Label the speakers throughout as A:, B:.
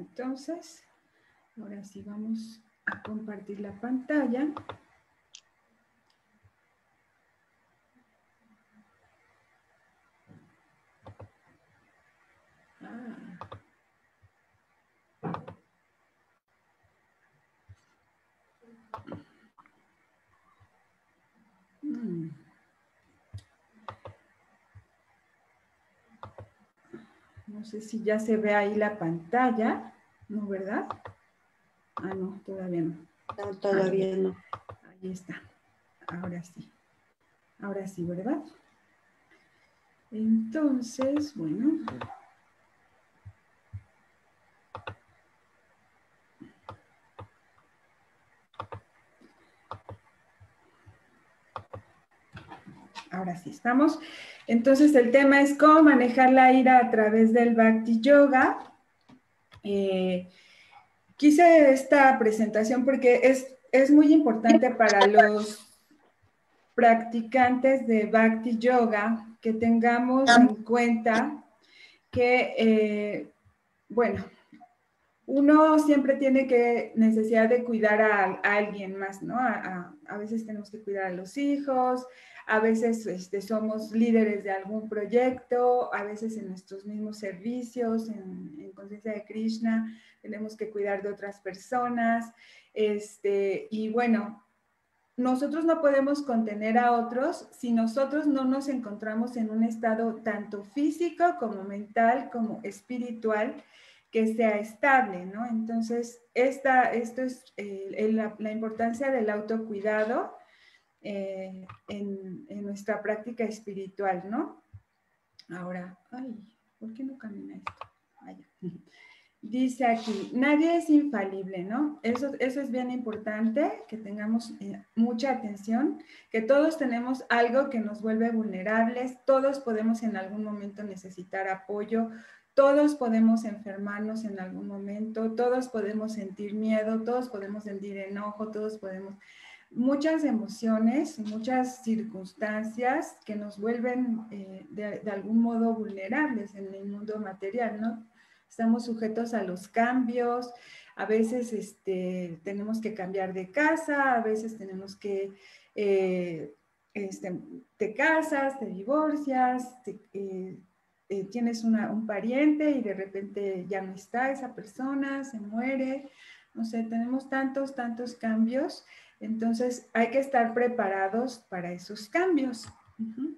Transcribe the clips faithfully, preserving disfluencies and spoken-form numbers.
A: entonces, ahora sí vamos a compartir la pantalla. Ah. Mm. No sé si ya se ve ahí la pantalla, ¿no, verdad? Ah, no, todavía no.
B: No, todavía
A: ahí,
B: no.
A: Ahí está. Ahora sí. Ahora sí, ¿verdad? Entonces, bueno. Ahora sí, estamos. Entonces, el tema es cómo manejar la ira a través del Bhakti Yoga. Eh, quise esta presentación porque es, es muy importante para los practicantes de Bhakti Yoga que tengamos en cuenta que, eh, bueno, uno siempre tiene que necesidad de cuidar a, a alguien más, ¿no? A, a, a veces tenemos que cuidar a los hijos, a veces este, somos líderes de algún proyecto, a veces en nuestros mismos servicios, en, en Conciencia de Krishna, tenemos que cuidar de otras personas, este, y bueno, nosotros no podemos contener a otros si nosotros no nos encontramos en un estado tanto físico como mental como espiritual que sea estable, ¿no? Entonces, esta, esto es eh, la, la importancia del autocuidado eh, en, en nuestra práctica espiritual, ¿no? Ahora, ay, ¿por qué no camina esto? Allá. Dice aquí, nadie es infalible, ¿no? Eso, eso es bien importante, que tengamos eh, mucha atención, que todos tenemos algo que nos vuelve vulnerables, todos podemos en algún momento necesitar apoyo, todos podemos enfermarnos en algún momento, todos podemos sentir miedo, todos podemos sentir enojo, todos podemos... Muchas emociones, muchas circunstancias que nos vuelven eh, de, de algún modo vulnerables en el mundo material, ¿no? Estamos sujetos a los cambios, a veces este, tenemos que cambiar de casa, a veces tenemos que, eh, este, te casas, te divorcias, te, eh, eh, tienes una, un pariente y de repente ya no está esa persona, se muere, no sé, tenemos tantos, tantos cambios, entonces hay que estar preparados para esos cambios. Uh-huh.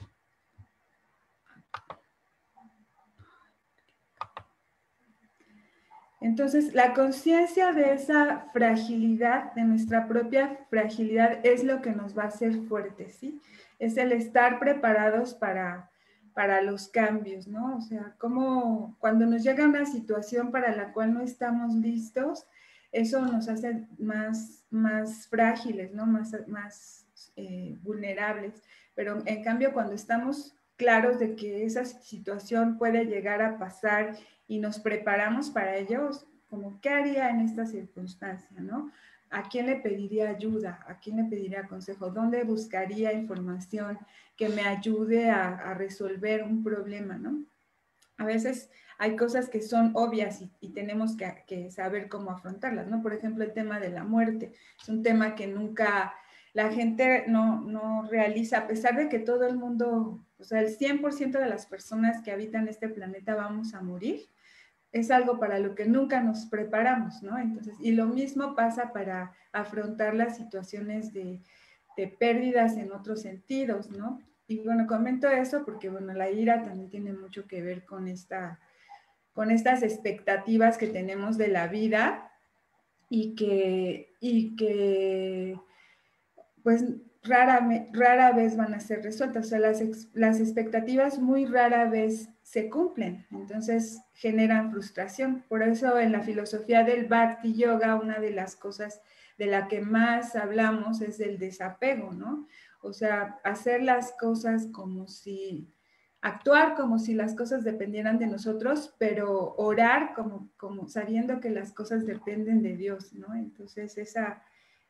A: Entonces, la conciencia de esa fragilidad, de nuestra propia fragilidad, es lo que nos va a hacer fuertes, ¿sí? Es el estar preparados para, para los cambios, ¿no? O sea, como cuando nos llega una situación para la cual no estamos listos, eso nos hace más, más frágiles, ¿no? Más, más eh, vulnerables. Pero en cambio, cuando estamos claros de que esa situación puede llegar a pasar y nos preparamos para ellos, como qué haría en esta circunstancia, ¿no? ¿A quién le pediría ayuda? ¿A quién le pediría consejo? ¿Dónde buscaría información que me ayude a, a resolver un problema, ¿no? A veces hay cosas que son obvias y, y tenemos que, que saber cómo afrontarlas, ¿no? Por ejemplo, el tema de la muerte. Es un tema que nunca la gente no, no realiza, a pesar de que todo el mundo, o sea, el cien por ciento de las personas que habitan este planeta vamos a morir, es algo para lo que nunca nos preparamos, ¿no? Entonces, y lo mismo pasa para afrontar las situaciones de, de pérdidas en otros sentidos, ¿no? Y bueno, comento eso porque, bueno, la ira también tiene mucho que ver con, esta, con estas expectativas que tenemos de la vida y que, y que pues, rara, rara vez van a ser resueltas. O sea, las, las expectativas muy rara vez se cumplen, entonces generan frustración. Por eso en la filosofía del Bhakti Yoga, una de las cosas de la que más hablamos es del desapego, ¿no? O sea, hacer las cosas como si, actuar como si las cosas dependieran de nosotros, pero orar como, como sabiendo que las cosas dependen de Dios, ¿no? Entonces esa,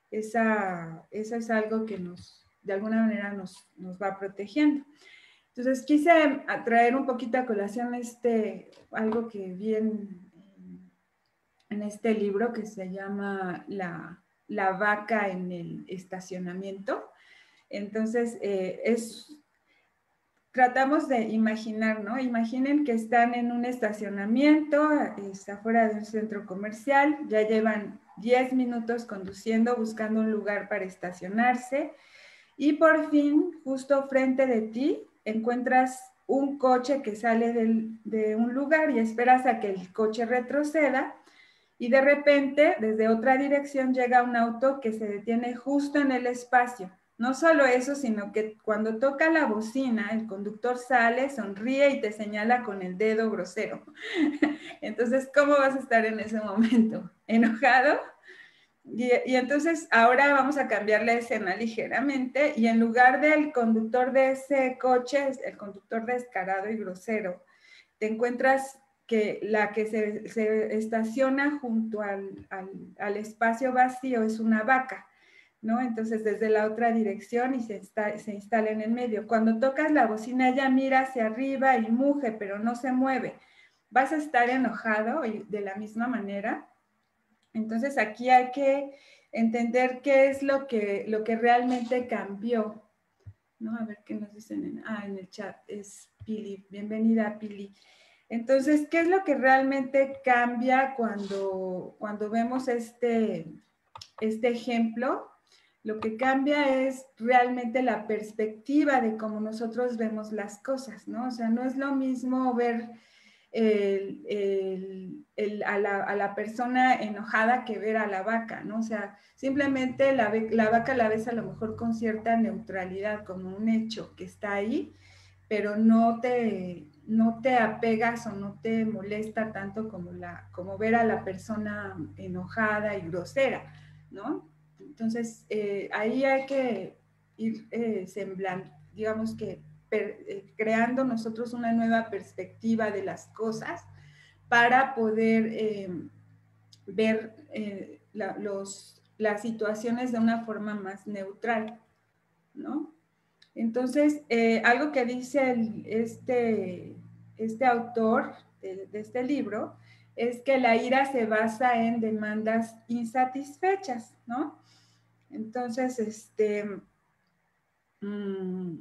A: esa, esa es algo que nos, de alguna manera nos, nos va protegiendo. Entonces quise traer un poquito a colación este, algo que vi en, en este libro que se llama La, la vaca en el estacionamiento. Entonces, eh, es, tratamos de imaginar, ¿no? Imaginen que están en un estacionamiento, está afuera de un centro comercial, ya llevan diez minutos conduciendo, buscando un lugar para estacionarse, y por fin, justo frente de ti, encuentras un coche que sale del, de un lugar y esperas a que el coche retroceda, y de repente, desde otra dirección, llega un auto que se detiene justo en el espacio. No solo eso, sino que cuando toca la bocina, el conductor sale, sonríe y te señala con el dedo grosero. Entonces, ¿cómo vas a estar en ese momento? ¿Enojado? Y, y entonces ahora vamos a cambiar la escena ligeramente, y en lugar del conductor de ese coche, el conductor descarado y grosero, te encuentras que la que se, se estaciona junto al, al, al espacio vacío es una vaca, ¿no? Entonces desde la otra dirección y se, está, se instala en el medio. Cuando tocas la bocina, ella mira hacia arriba y muge, pero no se mueve. ¿Vas a estar enojado de la misma manera? Entonces aquí hay que entender qué es lo que, lo que realmente cambió, ¿no? A ver qué nos dicen en, ah, en el chat. Es Pili. Bienvenida, Pili. Entonces, ¿qué es lo que realmente cambia cuando, cuando vemos este, este ejemplo? Lo que cambia es realmente la perspectiva de cómo nosotros vemos las cosas, ¿no? O sea, no es lo mismo ver el, el, el, a, la, a la persona enojada que ver a la vaca, ¿no? O sea, simplemente la, la vaca la ves a lo mejor con cierta neutralidad, como un hecho que está ahí, pero no te, no te apegas o no te molesta tanto como, la, como ver a la persona enojada y grosera, ¿no? Entonces, eh, ahí hay que ir eh, semblando, digamos que per, eh, creando nosotros una nueva perspectiva de las cosas para poder eh, ver eh, la, los, las situaciones de una forma más neutral, ¿no? Entonces, eh, algo que dice el, este, este autor de, de este libro es que la ira se basa en demandas insatisfechas, ¿no? Entonces, este, mmm,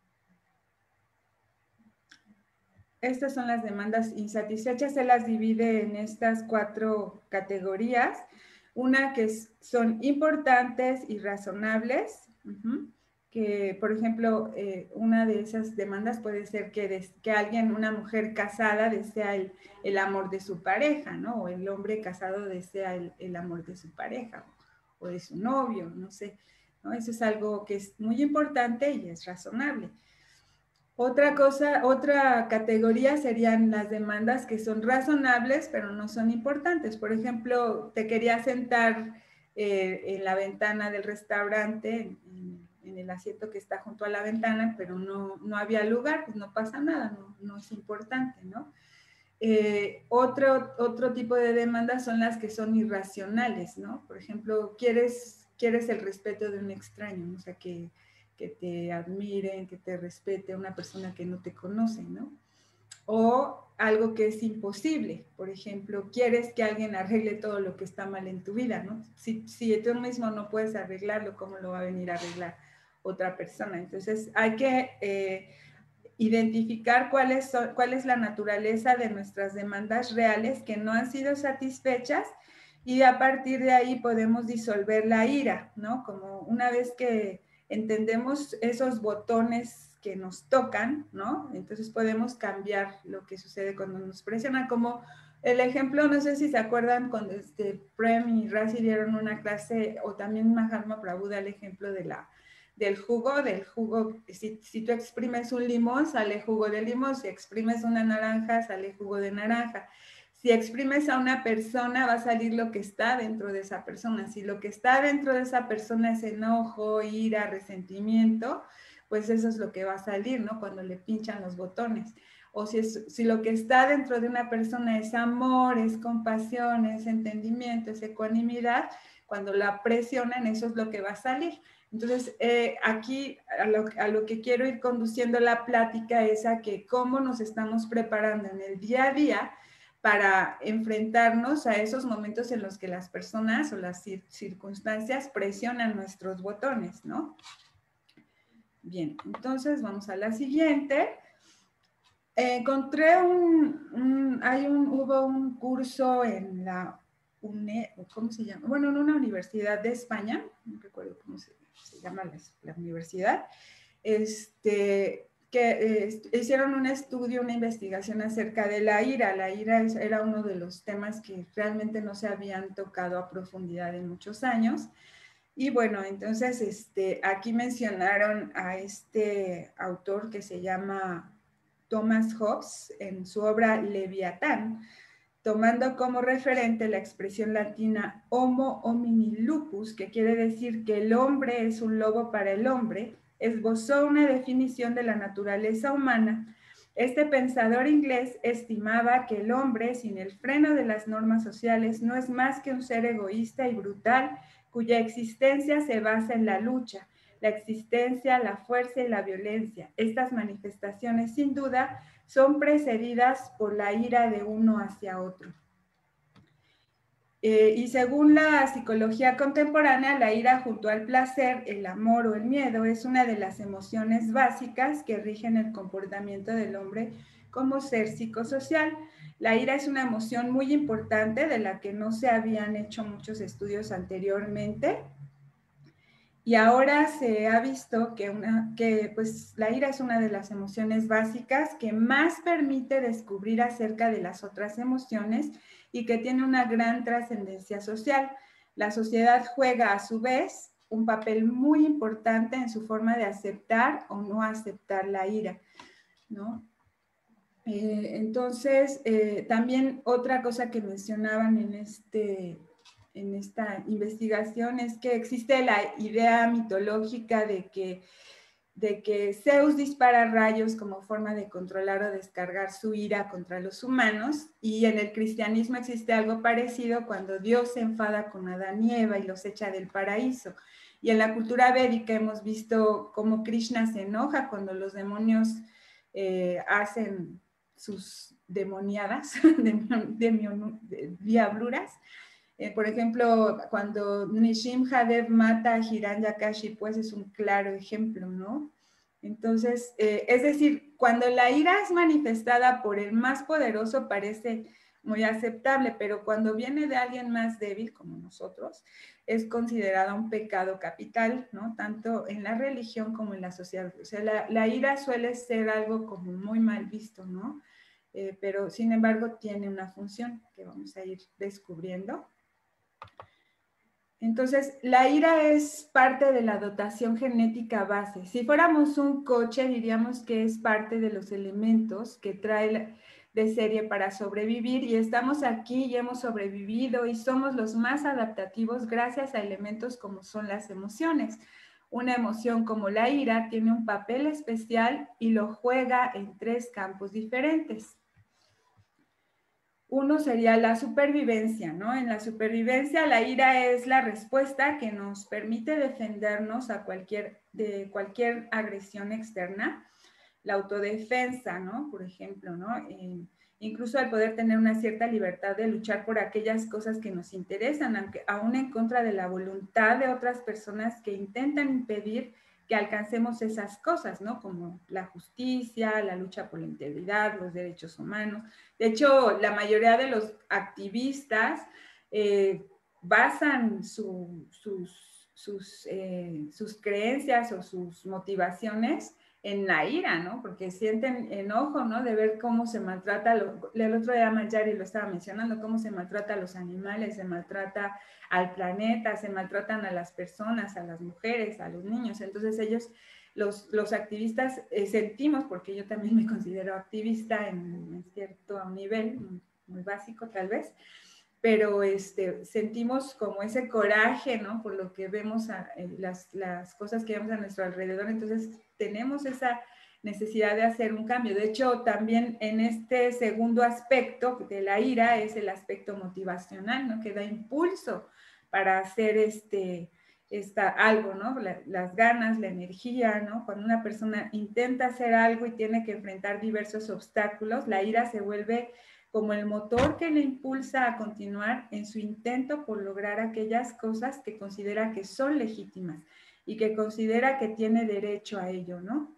A: estas son las demandas insatisfechas, se las divide en estas cuatro categorías. Una que es, son importantes y razonables, uh-huh, que por ejemplo, eh, una de esas demandas puede ser que, des, que alguien, una mujer casada desea el, el amor de su pareja, ¿no? O el hombre casado desea el, el amor de su pareja o de su novio, no sé, ¿no? Eso es algo que es muy importante y es razonable. Otra cosa, otra categoría serían las demandas que son razonables, pero no son importantes. Por ejemplo, te quería sentar eh, en la ventana del restaurante, en, en el asiento que está junto a la ventana, pero no, no había lugar, pues no pasa nada, no, no es importante, ¿no? Eh, otro, otro tipo de demandas son las que son irracionales, ¿no? Por ejemplo, quieres, quieres el respeto de un extraño, o sea, que que te admiren, que te respete una persona que no te conoce, ¿no? O algo que es imposible, por ejemplo, quieres que alguien arregle todo lo que está mal en tu vida, ¿no? Si, si tú mismo no puedes arreglarlo, ¿cómo lo va a venir a arreglar otra persona? Entonces hay que eh, identificar cuál es, cuál es la naturaleza de nuestras demandas reales que no han sido satisfechas, y a partir de ahí podemos disolver la ira, ¿no? Como una vez que entendemos esos botones que nos tocan, ¿no? Entonces podemos cambiar lo que sucede cuando nos presionan, como el ejemplo, no sé si se acuerdan cuando este, Prem y Razi dieron una clase, o también Mahatma Prabhu da el ejemplo de la, del jugo, del jugo, si, si tú exprimes un limón, sale jugo de limón, si exprimes una naranja, sale jugo de naranja. Si exprimes a una persona, va a salir lo que está dentro de esa persona. Si lo que está dentro de esa persona es enojo, ira, resentimiento, pues eso es lo que va a salir, ¿no? Cuando le pinchan los botones. O si, es, si lo que está dentro de una persona es amor, es compasión, es entendimiento, es ecuanimidad, cuando la presionan, eso es lo que va a salir. Entonces, eh, aquí a lo, a lo que quiero ir conduciendo la plática es a que cómo nos estamos preparando en el día a día para enfrentarnos a esos momentos en los que las personas o las circunstancias presionan nuestros botones, ¿no? Bien, entonces vamos a la siguiente. Eh, encontré un, un, hay un, hubo un curso en la UNE, ¿cómo se llama? Bueno, en una universidad de España, no recuerdo cómo se, se llama la, la universidad, este, que eh, hicieron un estudio, una investigación acerca de la ira. La ira es, era uno de los temas que realmente no se habían tocado a profundidad en muchos años. Y bueno, entonces este, aquí mencionaron a este autor que se llama Thomas Hobbes en su obra Leviatán, tomando como referente la expresión latina Homo homini lupus, que quiere decir que el hombre es un lobo para el hombre, esbozó una definición de la naturaleza humana. Este pensador inglés estimaba que el hombre, sin el freno de las normas sociales, no es más que un ser egoísta y brutal, cuya existencia se basa en la lucha, la existencia, la fuerza y la violencia. Estas manifestaciones, sin duda, son precedidas por la ira de uno hacia otro. Eh, y según la psicología contemporánea, la ira junto al placer, el amor o el miedo es una de las emociones básicas que rigen el comportamiento del hombre como ser psicosocial. La ira es una emoción muy importante de la que no se habían hecho muchos estudios anteriormente. Y ahora se ha visto que, una, que pues, la ira es una de las emociones básicas que más permite descubrir acerca de las otras emociones y que tiene una gran trascendencia social. La sociedad juega a su vez un papel muy importante en su forma de aceptar o no aceptar la ira, ¿no? Eh, entonces, eh, también otra cosa que mencionaban en este... en esta investigación es que existe la idea mitológica de que, de que Zeus dispara rayos como forma de controlar o descargar su ira contra los humanos, y en el cristianismo existe algo parecido cuando Dios se enfada con Adán y Eva y los echa del paraíso. Y en la cultura védica hemos visto cómo Krishna se enoja cuando los demonios eh, hacen sus demoniadas, de diabluras. Eh, por ejemplo, cuando Nrsimhadev mata a Hiranyakashipu, pues es un claro ejemplo, ¿no? Entonces, eh, es decir, cuando la ira es manifestada por el más poderoso parece muy aceptable, pero cuando viene de alguien más débil como nosotros, es considerada un pecado capital, ¿no? Tanto en la religión como en la sociedad. O sea, la, la ira suele ser algo como muy mal visto, ¿no? Eh, pero sin embargo tiene una función que vamos a ir descubriendo. Entonces, la ira es parte de la dotación genética base. Si fuéramos un coche, diríamos que es parte de los elementos que trae de serie para sobrevivir, y estamos aquí y hemos sobrevivido y somos los más adaptativos gracias a elementos como son las emociones. Una emoción como la ira tiene un papel especial y lo juega en tres campos diferentes. Uno sería la supervivencia, ¿no? En la supervivencia, la ira es la respuesta que nos permite defendernos a cualquier, de cualquier agresión externa. La autodefensa, ¿no? Por ejemplo, ¿no? Eh, incluso el poder tener una cierta libertad de luchar por aquellas cosas que nos interesan, aunque aún en contra de la voluntad de otras personas que intentan impedir que alcancemos esas cosas, ¿no? Como la justicia, la lucha por la integridad, los derechos humanos. De hecho, la mayoría de los activistas eh, basan su, sus, sus, eh, sus creencias o sus motivaciones en la ira, ¿no? Porque sienten enojo, ¿no? De ver cómo se maltrata, lo, el otro día Mayari lo estaba mencionando, cómo se maltrata a los animales, se maltrata al planeta, se maltratan a las personas, a las mujeres, a los niños. Entonces ellos, los, los activistas, eh, sentimos, porque yo también me considero activista en, en cierto nivel, muy básico tal vez, pero este, sentimos como ese coraje, ¿no? Por lo que vemos, a, eh, las, las cosas que vemos a nuestro alrededor, entonces tenemos esa necesidad de hacer un cambio. De hecho, también en este segundo aspecto de la ira es el aspecto motivacional, ¿no? Que da impulso para hacer este, esta, algo, ¿no? La, las ganas, la energía, ¿no? Cuando una persona intenta hacer algo y tiene que enfrentar diversos obstáculos, la ira se vuelve como el motor que le impulsa a continuar en su intento por lograr aquellas cosas que considera que son legítimas y que considera que tiene derecho a ello, ¿no?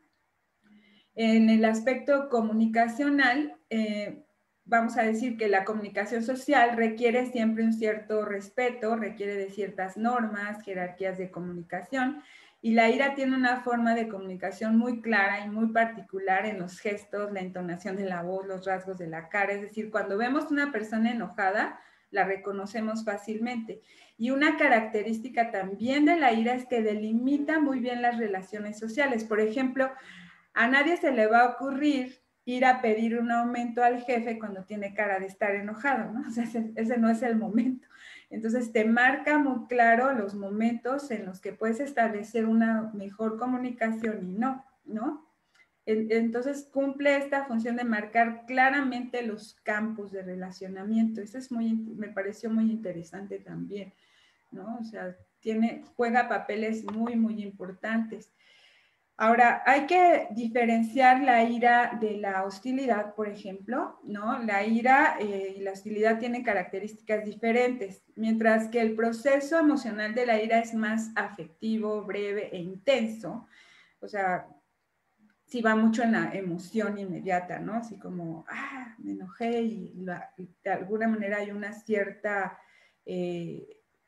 A: En el aspecto comunicacional, eh, vamos a decir que la comunicación social requiere siempre un cierto respeto, requiere de ciertas normas, jerarquías de comunicación, y la ira tiene una forma de comunicación muy clara y muy particular en los gestos, la entonación de la voz, los rasgos de la cara. Es decir, cuando vemos una persona enojada, la reconocemos fácilmente. Y una característica también de la ira es que delimita muy bien las relaciones sociales. Por ejemplo, a nadie se le va a ocurrir ir a pedir un aumento al jefe cuando tiene cara de estar enojado, ¿no? O sea, ese, ese no es el momento. Entonces, te marca muy claro los momentos en los que puedes establecer una mejor comunicación y no, ¿no? Entonces, cumple esta función de marcar claramente los campos de relacionamiento. Eso es muy, me pareció muy interesante también, ¿no? O sea, tiene, juega papeles muy, muy importantes. Ahora, hay que diferenciar la ira de la hostilidad, por ejemplo, ¿no? La ira eh, y la hostilidad tienen características diferentes, mientras que el proceso emocional de la ira es más afectivo, breve e intenso. O sea, sí va mucho en la emoción inmediata, ¿no? Así como, ah, me enojé y, la, y de alguna manera hay una cierta eh,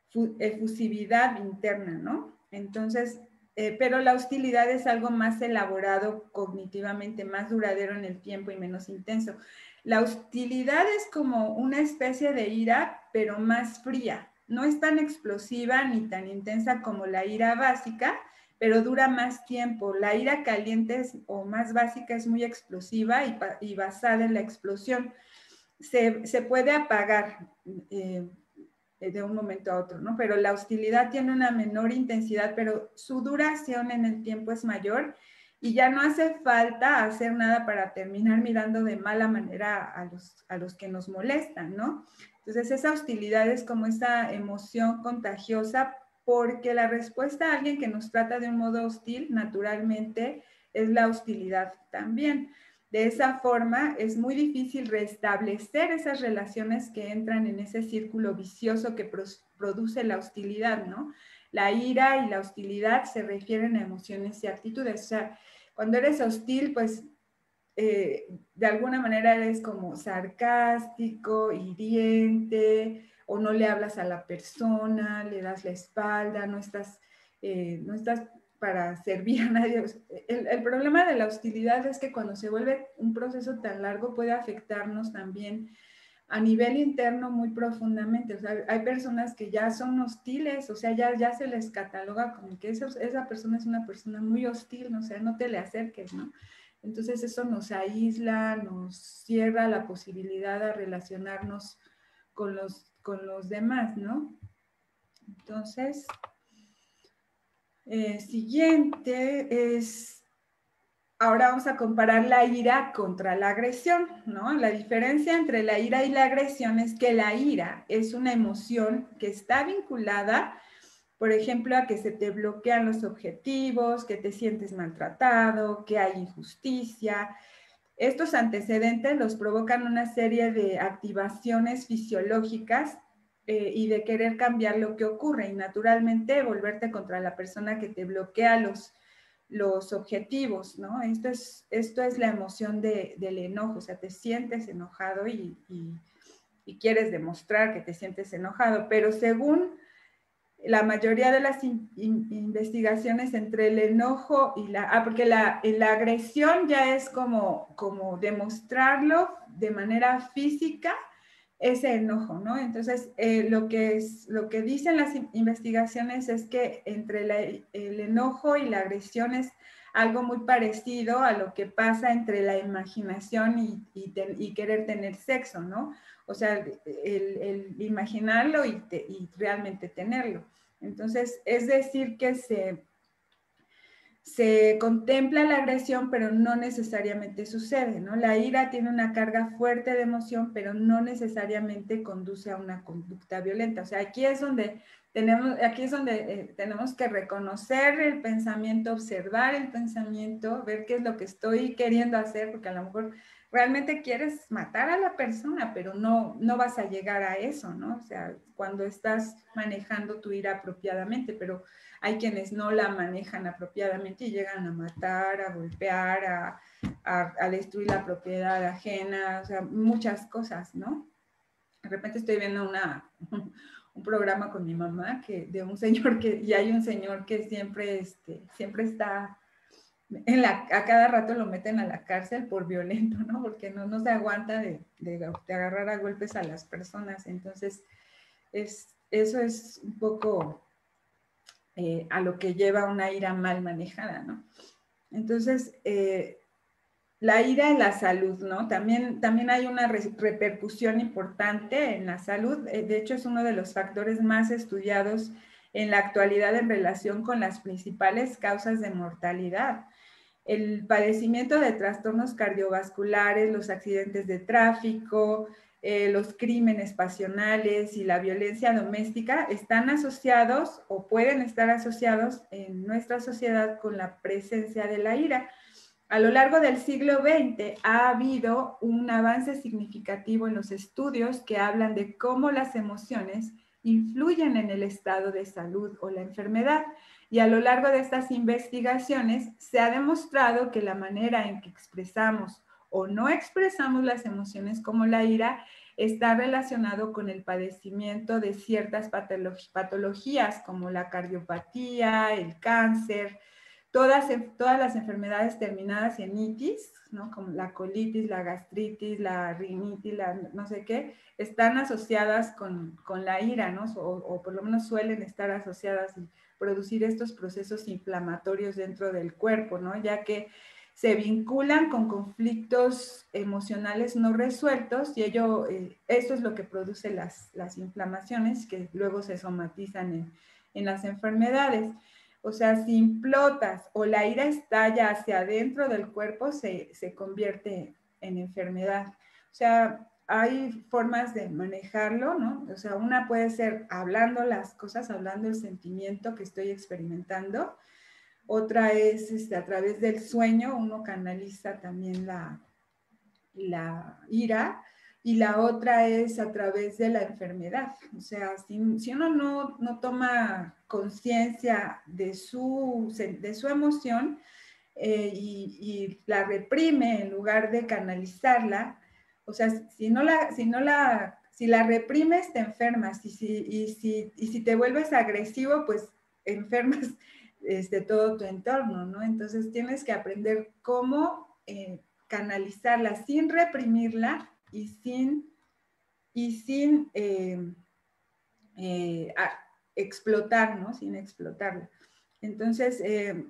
A: efusividad interna, ¿no? Entonces, eh, pero la hostilidad es algo más elaborado cognitivamente, más duradero en el tiempo y menos intenso. La hostilidad es como una especie de ira, pero más fría. No es tan explosiva ni tan intensa como la ira básica, pero dura más tiempo. La ira caliente es, o más básica es muy explosiva y, y basada en la explosión. Se, se puede apagar eh, de un momento a otro, ¿no? Pero la hostilidad tiene una menor intensidad, pero su duración en el tiempo es mayor y ya no hace falta hacer nada para terminar mirando de mala manera a los, a los que nos molestan, ¿no? Entonces esa hostilidad es como esa emoción contagiosa porque la respuesta a alguien que nos trata de un modo hostil, naturalmente, es la hostilidad también. De esa forma, es muy difícil restablecer esas relaciones que entran en ese círculo vicioso que produce la hostilidad, ¿no? La ira y la hostilidad se refieren a emociones y actitudes. O sea, cuando eres hostil, pues eh, de alguna manera eres como sarcástico, hiriente, o no le hablas a la persona, le das la espalda, no estás, eh, no estás para servir a nadie. El, el problema de la hostilidad es que cuando se vuelve un proceso tan largo puede afectarnos también a nivel interno muy profundamente. O sea, hay personas que ya son hostiles, o sea, ya, ya se les cataloga como que eso, esa persona es una persona muy hostil, ¿no? O sea, no te le acerques, ¿no? Entonces eso nos aísla, nos cierra la posibilidad de relacionarnos con los, con los demás, ¿no? Entonces, eh, siguiente es, ahora vamos a comparar la ira contra la agresión, ¿no? La diferencia entre la ira y la agresión es que la ira es una emoción que está vinculada, por ejemplo, a que se te bloquean los objetivos, que te sientes maltratado, que hay injusticia. Estos antecedentes los provocan una serie de activaciones fisiológicas eh, y de querer cambiar lo que ocurre y naturalmente volverte contra la persona que te bloquea los, los objetivos, ¿no? Esto es, esto es la emoción de, del enojo, o sea, te sientes enojado y, y, y quieres demostrar que te sientes enojado, pero según la mayoría de las in, in, investigaciones entre el enojo y la... Ah, porque la, la agresión ya es como, como demostrarlo de manera física, ese enojo, ¿no? Entonces, eh, lo, que es, lo que dicen las investigaciones es que entre la, el enojo y la agresión es algo muy parecido a lo que pasa entre la imaginación y, y, te, y querer tener sexo, ¿no? O sea, el, el imaginarlo y, te, y realmente tenerlo. Entonces, es decir que se, se contempla la agresión, pero no necesariamente sucede, ¿no? La ira tiene una carga fuerte de emoción, pero no necesariamente conduce a una conducta violenta. O sea, aquí es donde tenemos, aquí es donde eh, tenemos que reconocer el pensamiento, observar el pensamiento, ver qué es lo que estoy queriendo hacer, porque a lo mejor realmente quieres matar a la persona, pero no, no vas a llegar a eso, ¿no? O sea, cuando estás manejando tu ira apropiadamente, pero hay quienes no la manejan apropiadamente y llegan a matar, a golpear, a, a, a destruir la propiedad ajena, o sea, muchas cosas, ¿no? De repente estoy viendo una, un programa con mi mamá que, de un señor que, y hay un señor que siempre, este, siempre está, en la, a cada rato lo meten a la cárcel por violento, ¿no? Porque no, no se aguanta de, de, de agarrar a golpes a las personas. Entonces, es, eso es un poco eh, a lo que lleva una ira mal manejada, ¿no? Entonces, eh, la ira en la salud, ¿no? También, también hay una re repercusión importante en la salud. De hecho, es uno de los factores más estudiados en la actualidad en relación con las principales causas de mortalidad. El padecimiento de trastornos cardiovasculares, los accidentes de tráfico, eh, los crímenes pasionales y la violencia doméstica están asociados o pueden estar asociados en nuestra sociedad con la presencia de la ira. A lo largo del siglo veinte ha habido un avance significativo en los estudios que hablan de cómo las emociones influyen en el estado de salud o la enfermedad. Y a lo largo de estas investigaciones se ha demostrado que la manera en que expresamos o no expresamos las emociones como la ira está relacionado con el padecimiento de ciertas patologías como la cardiopatía, el cáncer, Todas, todas las enfermedades terminadas en itis, ¿no? Como la colitis, la gastritis, la rinitis, la no sé qué, están asociadas con, con la ira, ¿no? O, o por lo menos suelen estar asociadas y producir estos procesos inflamatorios dentro del cuerpo, ¿no? Ya que se vinculan con conflictos emocionales no resueltos y ello, eh, esto es lo que produce las, las inflamaciones que luego se somatizan en, en las enfermedades. O sea, si implotas o la ira estalla hacia adentro del cuerpo, se, se convierte en enfermedad. O sea, hay formas de manejarlo, ¿no? O sea, una puede ser hablando las cosas, hablando el sentimiento que estoy experimentando. Otra es este, a través del sueño, uno canaliza también la, la ira. Y la otra es a través de la enfermedad. O sea, si, si uno no, no toma conciencia de su, de su emoción eh, y, y la reprime en lugar de canalizarla, o sea, si no la, si no la, si la reprimes te enfermas y si, y si, y si te vuelves agresivo, pues enfermas este, todo tu entorno, ¿no? Entonces tienes que aprender cómo eh, canalizarla sin reprimirla y sin, y sin eh, eh, a, explotar, ¿no? Sin explotarla. Entonces, eh,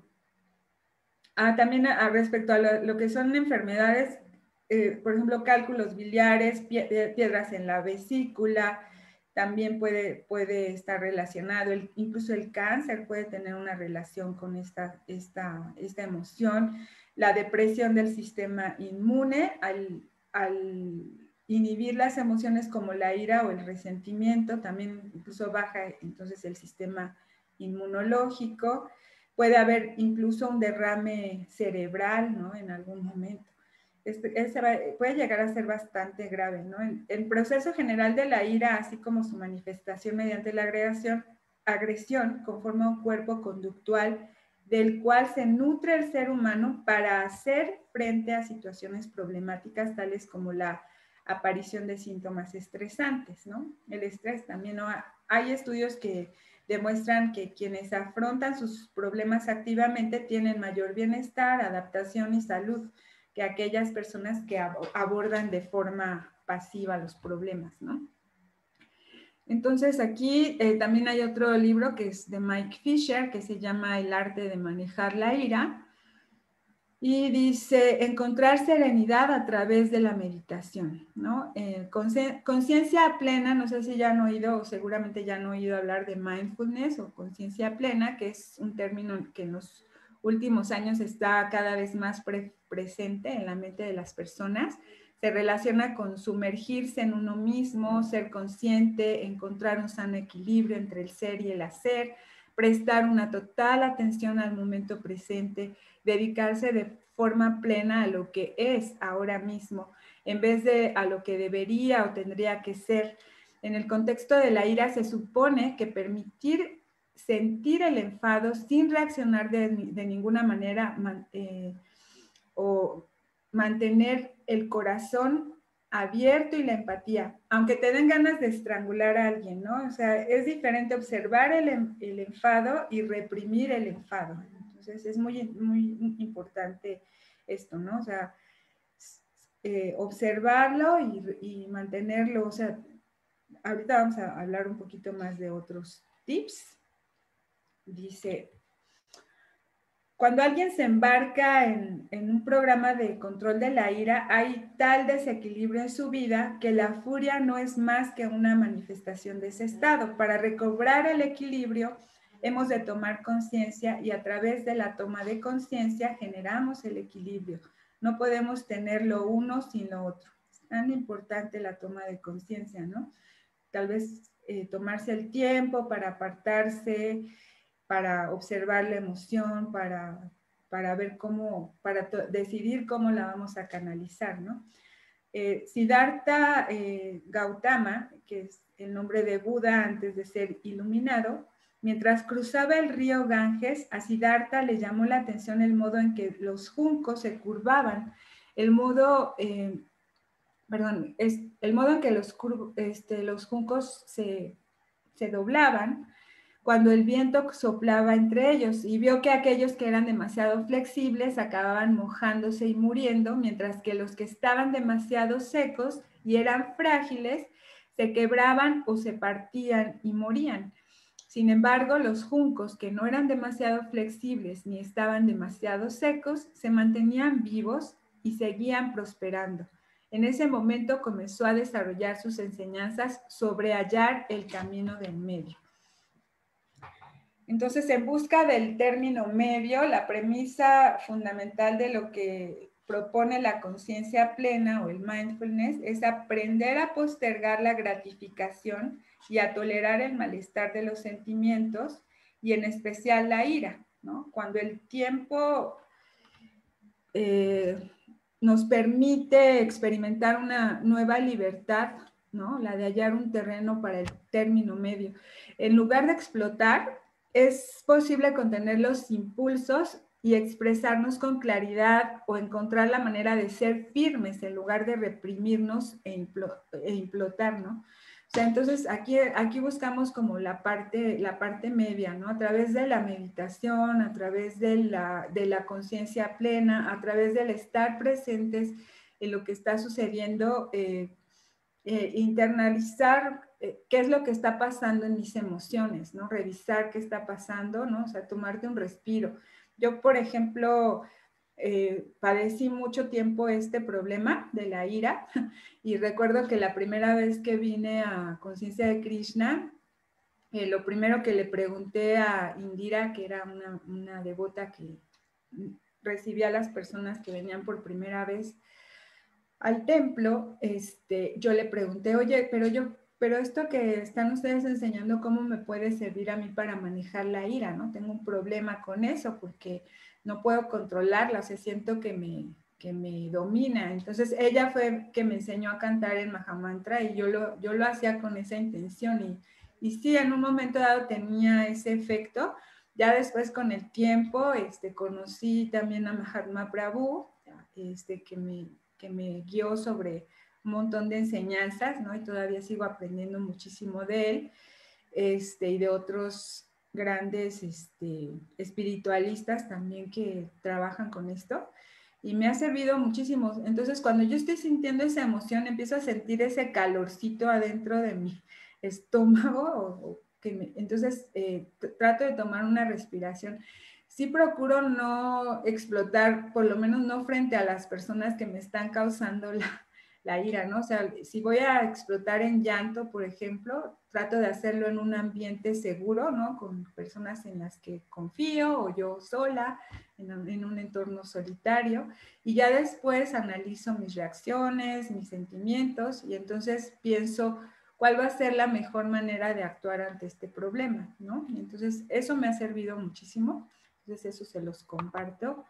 A: ah, también a, a respecto a lo, lo, que son enfermedades, eh, por ejemplo, cálculos biliares, pie, piedras en la vesícula, también puede, puede estar relacionado, el, incluso el cáncer puede tener una relación con esta, esta, esta emoción, la depresión del sistema inmune al, al inhibir las emociones como la ira o el resentimiento, también incluso baja entonces el sistema inmunológico. Puede haber incluso un derrame cerebral, ¿no? En algún momento. Este, este va, puede llegar a ser bastante grave, ¿no? El, el proceso general de la ira, así como su manifestación mediante la agresión, agresión conforma un cuerpo conductual del cual se nutre el ser humano para hacer frente a situaciones problemáticas tales como la aparición de síntomas estresantes, ¿no? El estrés también, ¿no? Hay estudios que demuestran que quienes afrontan sus problemas activamente tienen mayor bienestar, adaptación y salud que aquellas personas que ab abordan de forma pasiva los problemas, ¿no? Entonces aquí eh, también hay otro libro que es de Mike Fisher que se llama El arte de manejar la ira y dice encontrar serenidad a través de la meditación, ¿no? Eh, conciencia plena, no sé si ya han oído o seguramente ya han oído hablar de mindfulness o conciencia plena, que es un término que en los últimos años está cada vez más pre presente en la mente de las personas. Se relaciona con sumergirse en uno mismo, ser consciente, encontrar un sano equilibrio entre el ser y el hacer, prestar una total atención al momento presente, dedicarse de forma plena a lo que es ahora mismo, en vez de a lo que debería o tendría que ser. En el contexto de la ira se supone que permitir sentir el enfado sin reaccionar de, de ninguna manera eh, o mantener el corazón abierto y la empatía, aunque te den ganas de estrangular a alguien, ¿no? O sea, es diferente observar el, el enfado y reprimir el enfado. Entonces, es muy, muy importante esto, ¿no? O sea, eh, observarlo y, y mantenerlo, o sea, ahorita vamos a hablar un poquito más de otros tips. Dice, cuando alguien se embarca en, en un programa de control de la ira, hay tal desequilibrio en su vida que la furia no es más que una manifestación de ese estado. Para recobrar el equilibrio, hemos de tomar conciencia y a través de la toma de conciencia generamos el equilibrio. No podemos tener lo uno sin lo otro. Es tan importante la toma de conciencia, ¿no? Tal vez eh, tomarse el tiempo para apartarse, para observar la emoción, para, para ver cómo, para decidir cómo la vamos a canalizar, ¿no? Eh, Siddhartha eh, Gautama, que es el nombre de Buda antes de ser iluminado, mientras cruzaba el río Ganges, a Siddhartha le llamó la atención el modo en que los juncos se curvaban, el modo, eh, perdón, es, el modo en que los, este, los juncos se, se doblaban cuando el viento soplaba entre ellos, y vio que aquellos que eran demasiado flexibles acababan mojándose y muriendo, mientras que los que estaban demasiado secos y eran frágiles se quebraban o se partían y morían. Sin embargo, los juncos que no eran demasiado flexibles ni estaban demasiado secos se mantenían vivos y seguían prosperando. En ese momento comenzó a desarrollar sus enseñanzas sobre hallar el camino del medio. Entonces, en busca del término medio, la premisa fundamental de lo que propone la conciencia plena o el mindfulness es aprender a postergar la gratificación y a tolerar el malestar de los sentimientos y en especial la ira, ¿no? Cuando el tiempo eh, nos permite experimentar una nueva libertad, ¿no? La de hallar un terreno para el término medio. En lugar de explotar, es posible contener los impulsos y expresarnos con claridad o encontrar la manera de ser firmes en lugar de reprimirnos e, impl e implotar, ¿no? O sea, entonces aquí, aquí buscamos como la parte, la parte media, ¿no? A través de la meditación, a través de la, de la conciencia plena, a través del estar presentes en lo que está sucediendo, eh, eh, internalizar eh, qué es lo que está pasando en mis emociones, ¿no? Revisar qué está pasando, ¿no? O sea, tomarte un respiro. Yo, por ejemplo, eh, padecí mucho tiempo este problema de la ira y recuerdo que la primera vez que vine a Conciencia de Krishna, eh, lo primero que le pregunté a Indira, que era una, una devota que recibía a las personas que venían por primera vez al templo, este, yo le pregunté, oye, pero yo, pero esto que están ustedes enseñando, ¿cómo me puede servir a mí para manejar la ira, no? Tengo un problema con eso porque no puedo controlarla, o sea, siento que me, que me domina. Entonces, ella fue que me enseñó a cantar el Mahamantra y yo lo, yo lo hacía con esa intención y, y sí, en un momento dado tenía ese efecto. Ya después, con el tiempo, este, conocí también a Mahatma Prabhu, este, que me que me guió sobre un montón de enseñanzas, ¿no? Y todavía sigo aprendiendo muchísimo de él, este, y de otros grandes este, espiritualistas también que trabajan con esto, y me ha servido muchísimo. Entonces, cuando yo estoy sintiendo esa emoción, empiezo a sentir ese calorcito adentro de mi estómago, o, o que me, entonces eh, trato de tomar una respiración. Sí procuro no explotar, por lo menos no frente a las personas que me están causando la, la ira, ¿no? O sea, si voy a explotar en llanto, por ejemplo, trato de hacerlo en un ambiente seguro, ¿no? Con personas en las que confío o yo sola, en, en un entorno solitario. Y ya después analizo mis reacciones, mis sentimientos y entonces pienso cuál va a ser la mejor manera de actuar ante este problema, ¿no? Y entonces, eso me ha servido muchísimo. Entonces, eso se los comparto.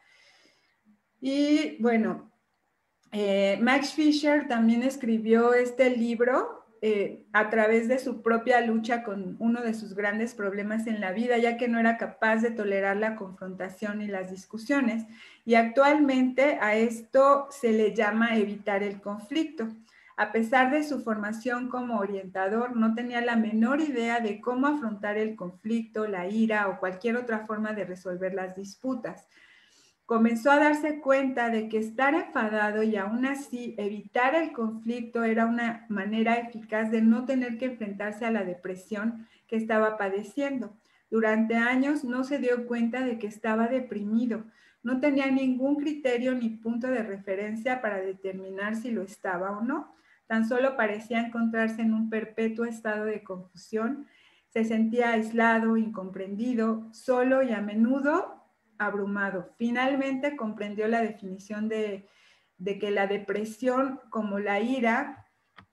A: Y bueno, eh, Max Fisher también escribió este libro eh, a través de su propia lucha con uno de sus grandes problemas en la vida, ya que no era capaz de tolerar la confrontación y las discusiones. Y actualmente a esto se le llama evitar el conflicto. A pesar de su formación como orientador, no tenía la menor idea de cómo afrontar el conflicto, la ira o cualquier otra forma de resolver las disputas. Comenzó a darse cuenta de que estar enfadado y aún así evitar el conflicto era una manera eficaz de no tener que enfrentarse a la depresión que estaba padeciendo. Durante años no se dio cuenta de que estaba deprimido. No tenía ningún criterio ni punto de referencia para determinar si lo estaba o no. Tan solo parecía encontrarse en un perpetuo estado de confusión. Se sentía aislado, incomprendido, solo y a menudo abrumado. Finalmente comprendió la definición de, de que la depresión, como la ira,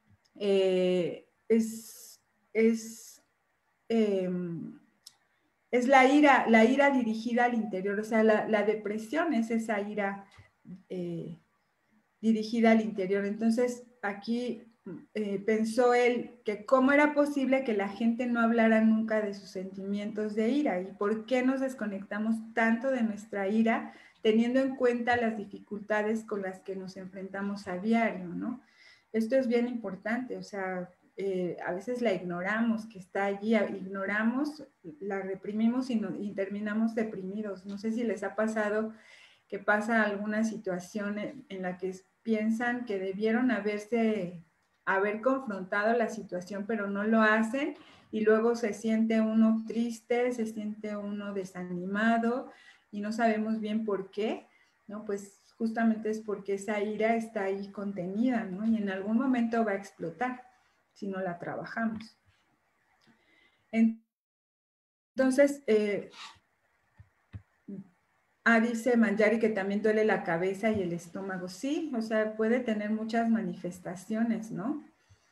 A: eh, es, es, eh, es la ira, la ira dirigida al interior. O sea, la, la depresión es esa ira eh, dirigida al interior. Entonces, aquí eh, pensó él que cómo era posible que la gente no hablara nunca de sus sentimientos de ira y por qué nos desconectamos tanto de nuestra ira teniendo en cuenta las dificultades con las que nos enfrentamos a diario, ¿no? Esto es bien importante, o sea, eh, a veces la ignoramos, que está allí, ignoramos, la reprimimos y, no, y terminamos deprimidos. No sé si les ha pasado que pasa alguna situación en, en la que piensan que debieron haberse, haber confrontado la situación, pero no lo hacen, y luego se siente uno triste, se siente uno desanimado, y no sabemos bien por qué, ¿no? Pues justamente es porque esa ira está ahí contenida, ¿no? Y en algún momento va a explotar si no la trabajamos. Entonces, eh, Ah, dice Manjari que también duele la cabeza y el estómago. Sí, o sea, puede tener muchas manifestaciones, ¿no?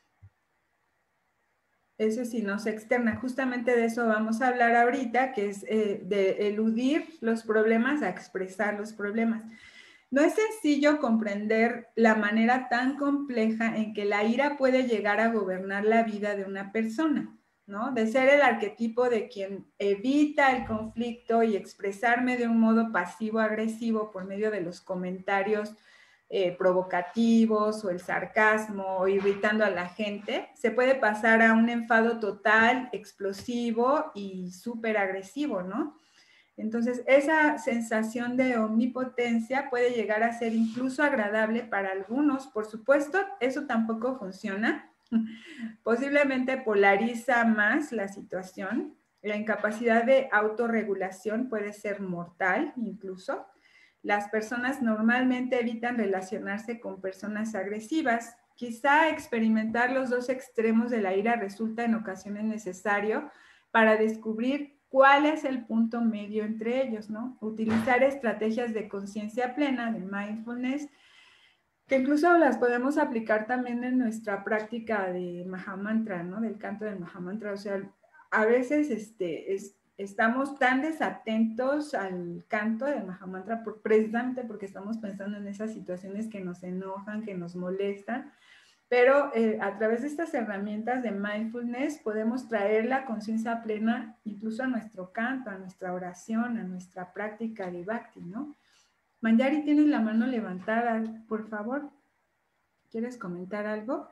A: Eso sí, no se externa. Justamente de eso vamos a hablar ahorita, que es eh, de eludir los problemas a expresar los problemas. No es sencillo comprender la manera tan compleja en que la ira puede llegar a gobernar la vida de una persona, ¿no? De ser el arquetipo de quien evita el conflicto y expresarme de un modo pasivo-agresivo por medio de los comentarios eh, provocativos o el sarcasmo o irritando a la gente, se puede pasar a un enfado total, explosivo y súper agresivo, ¿no? Entonces, esa sensación de omnipotencia puede llegar a ser incluso agradable para algunos. Por supuesto, eso tampoco funciona. Posiblemente polariza más la situación. La incapacidad de autorregulación puede ser mortal incluso. Las personas normalmente evitan relacionarse con personas agresivas. Quizá experimentar los dos extremos de la ira resulta en ocasiones necesario para descubrir cuál es el punto medio entre ellos, ¿no? Utilizar estrategias de conciencia plena, de mindfulness, que incluso las podemos aplicar también en nuestra práctica de Mahamantra, ¿no? Del canto del Mahamantra. O sea, a veces este, es, estamos tan desatentos al canto del Mahamantra por, precisamente porque estamos pensando en esas situaciones que nos enojan, que nos molestan, pero eh, a través de estas herramientas de mindfulness podemos traer la conciencia plena incluso a nuestro canto, a nuestra oración, a nuestra práctica de bhakti, ¿no? Manjari, tienes la mano levantada, por favor. ¿Quieres comentar algo?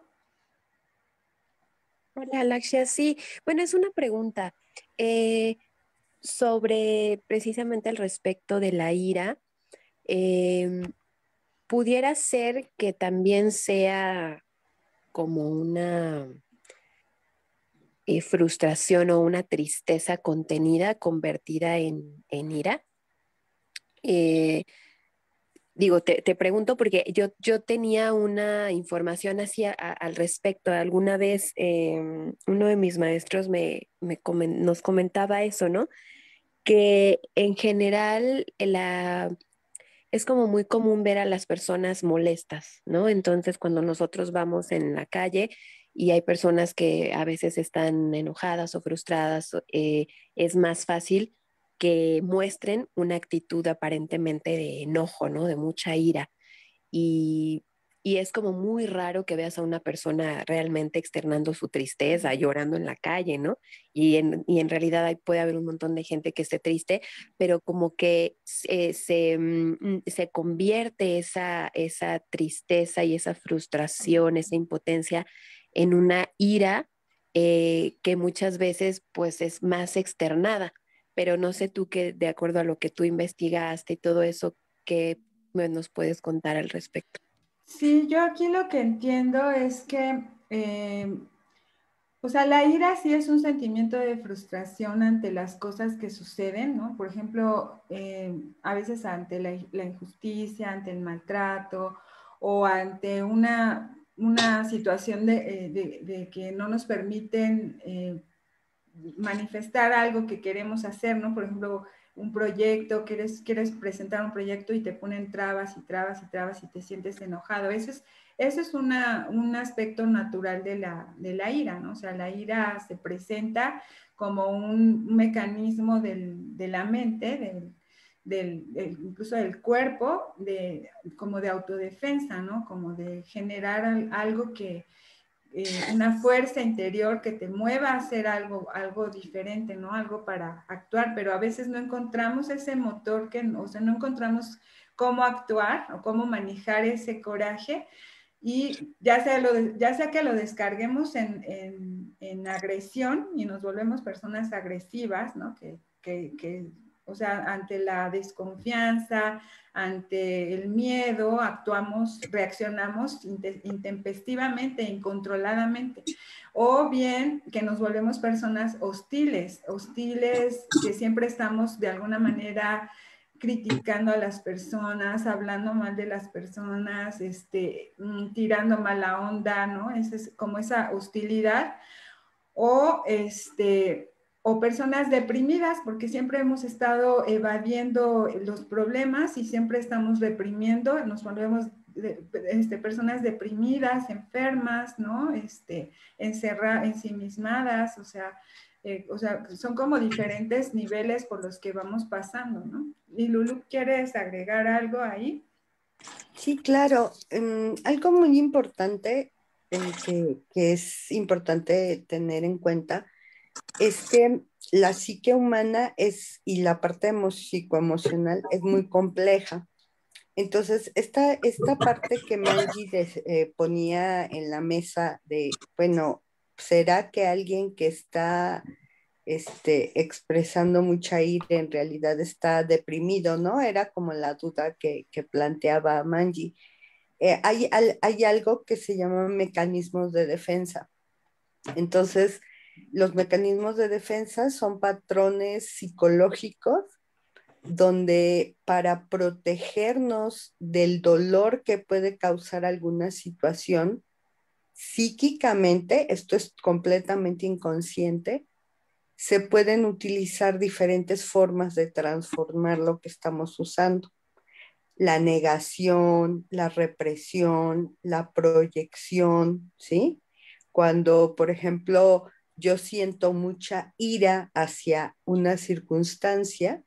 B: Hola, Lakshya. Sí, bueno, es una pregunta eh, sobre precisamente al respecto de la ira. Em, ¿pudiera ser que también sea como una eh, frustración o una tristeza contenida convertida en, en ira? Eh, Digo, te, te pregunto porque yo, yo tenía una información así a- a- al respecto. Alguna vez em, uno de mis maestros me, me comen- nos comentaba eso, ¿no? Que en general la, es como muy común ver a las personas molestas, ¿no? Entonces, cuando nosotros vamos en la calle y hay personas que a veces están enojadas o frustradas, eh, es más fácil que muestren una actitud aparentemente de enojo, ¿no? De mucha ira. Y, y es como muy raro que veas a una persona realmente externando su tristeza, llorando en la calle, ¿no? Y en, y en realidad ahí puede haber un montón de gente que esté triste, pero como que se, se, mm, se convierte esa, esa tristeza y esa frustración, esa impotencia en una ira eh, que muchas veces pues es más externada. Pero no sé tú que de acuerdo a lo que tú investigaste y todo eso, ¿qué nos puedes contar al respecto?
A: Sí, yo aquí lo que entiendo es que, eh, o sea, la ira sí es un sentimiento de frustración ante las cosas que suceden, ¿no? Por ejemplo, eh, a veces ante la, la, injusticia, ante el maltrato o ante una, una situación de, eh, de, de, que no nos permiten eh, manifestar algo que queremos hacer, ¿no? Por ejemplo, un proyecto, quieres, quieres presentar un proyecto y te ponen trabas y trabas y trabas y te sientes enojado. Eso es, eso es una, un aspecto natural de la, de la ira, ¿no? O sea, la ira se presenta como un mecanismo del, de la mente, del, del, del, incluso del cuerpo, de, como de autodefensa, ¿no? Como de generar algo que, eh, una fuerza interior que te mueva a hacer algo, algo diferente, ¿no? Algo para actuar, pero a veces no encontramos ese motor, que, o sea, no encontramos cómo actuar o cómo manejar ese coraje y ya sea, lo, ya sea que lo descarguemos en, en, en agresión y nos volvemos personas agresivas, ¿no? Que, que, que o sea, ante la desconfianza, ante el miedo, actuamos, reaccionamos intempestivamente, incontroladamente. O bien que nos volvemos personas hostiles, hostiles que siempre estamos de alguna manera criticando a las personas, hablando mal de las personas, este, tirando mala onda, ¿no? Es, es como esa hostilidad. O este, o personas deprimidas, porque siempre hemos estado evadiendo los problemas y siempre estamos reprimiendo, nos volvemos de, este, personas deprimidas, enfermas, ¿no? Este, encerradas, ensimismadas, o sea, eh, o sea, son como diferentes niveles por los que vamos pasando, ¿no? Y Lulu, ¿quieres agregar algo ahí?
C: Sí, claro. Um, algo muy importante eh, que, que es importante tener en cuenta es que la psique humana es, y la parte emo- psicoemocional es muy compleja. Entonces, esta, esta parte que Manji des- eh, ponía en la mesa de, bueno, ¿será que alguien que está este, expresando mucha ira en realidad está deprimido, ¿no? Era como la duda que, que planteaba Manji. Eh, hay, al- hay algo que se llama mecanismos de defensa. Entonces, los mecanismos de defensa son patrones psicológicos donde para protegernos del dolor que puede causar alguna situación, psíquicamente, esto es completamente inconsciente, se pueden utilizar diferentes formas de transformar lo que estamos usando. La negación, la represión, la proyección, ¿sí? Cuando, por ejemplo, yo siento mucha ira hacia una circunstancia,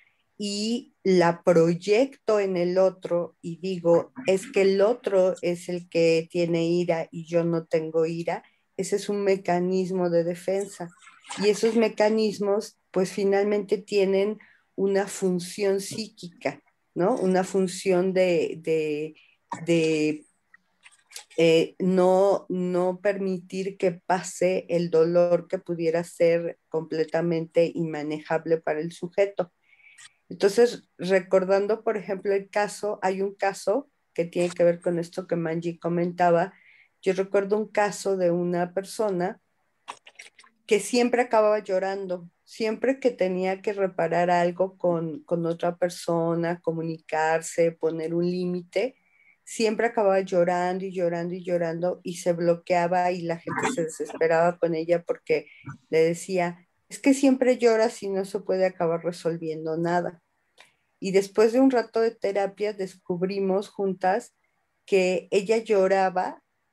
C: y la proyecto en el otro y digo, es que el otro es el que tiene ira y yo no tengo ira, ese es un mecanismo de defensa. Y esos mecanismos, pues finalmente tienen una función psíquica, ¿no? Una función de, de, de eh, no, no permitir que pase el dolor que pudiera ser completamente inmanejable para el sujeto. Entonces, recordando, por ejemplo, el caso, hay un caso que tiene que ver con esto que Manji comentaba. Yo recuerdo un caso de una persona que siempre acababa llorando, siempre que tenía que reparar algo con, con otra persona, comunicarse, poner un límite, siempre acababa llorando y llorando y llorando y se bloqueaba y la gente se desesperaba con ella porque le decía, es que siempre lloras y no se puede acabar resolviendo nada. Y después de un rato de terapia descubrimos juntas que ella lloraba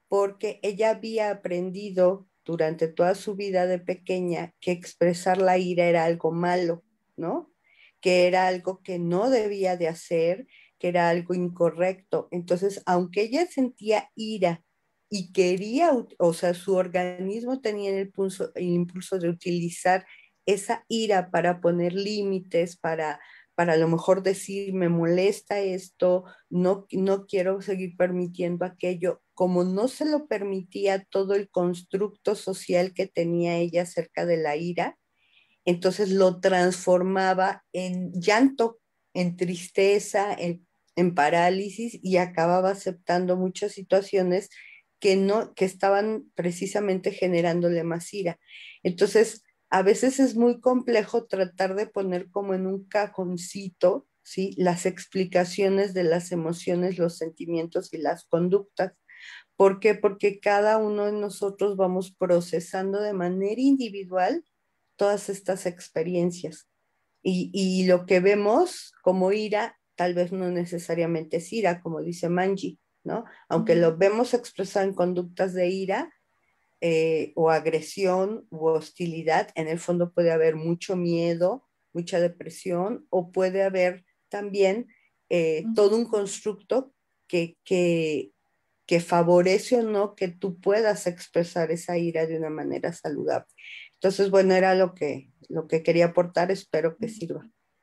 C: porque ella había aprendido durante toda su vida de pequeña que expresar la ira era algo malo, ¿no? Que era algo que no debía de hacer, que era algo incorrecto. Entonces, aunque ella sentía ira y quería, o sea, su organismo tenía el impulso, el impulso de utilizar esa ira para poner límites, para, para a lo mejor decir, me molesta esto, no, no quiero seguir permitiendo aquello, como no se lo permitía todo el constructo social que tenía ella acerca de la ira, entonces lo transformaba en llanto, en tristeza, en, en parálisis y acababa aceptando muchas situaciones que no, que estaban precisamente generándole más ira. Entonces, a veces es muy complejo tratar de poner como en un cajoncito, ¿sí? Las explicaciones de las emociones, los sentimientos y las conductas. ¿Por qué? Porque cada uno de nosotros vamos procesando de manera individual todas estas experiencias. Y, y lo que vemos como ira, tal vez no necesariamente es ira, como dice Manji, ¿no? Aunque lo vemos expresado en conductas de ira eh, o agresión u hostilidad, en el fondo puede haber mucho miedo, mucha depresión, o puede haber también eh, todo un constructo que, que, que favorece o no que tú puedas expresar esa ira de una manera saludable. Entonces, bueno, era lo que, lo que quería aportar, espero que sirva.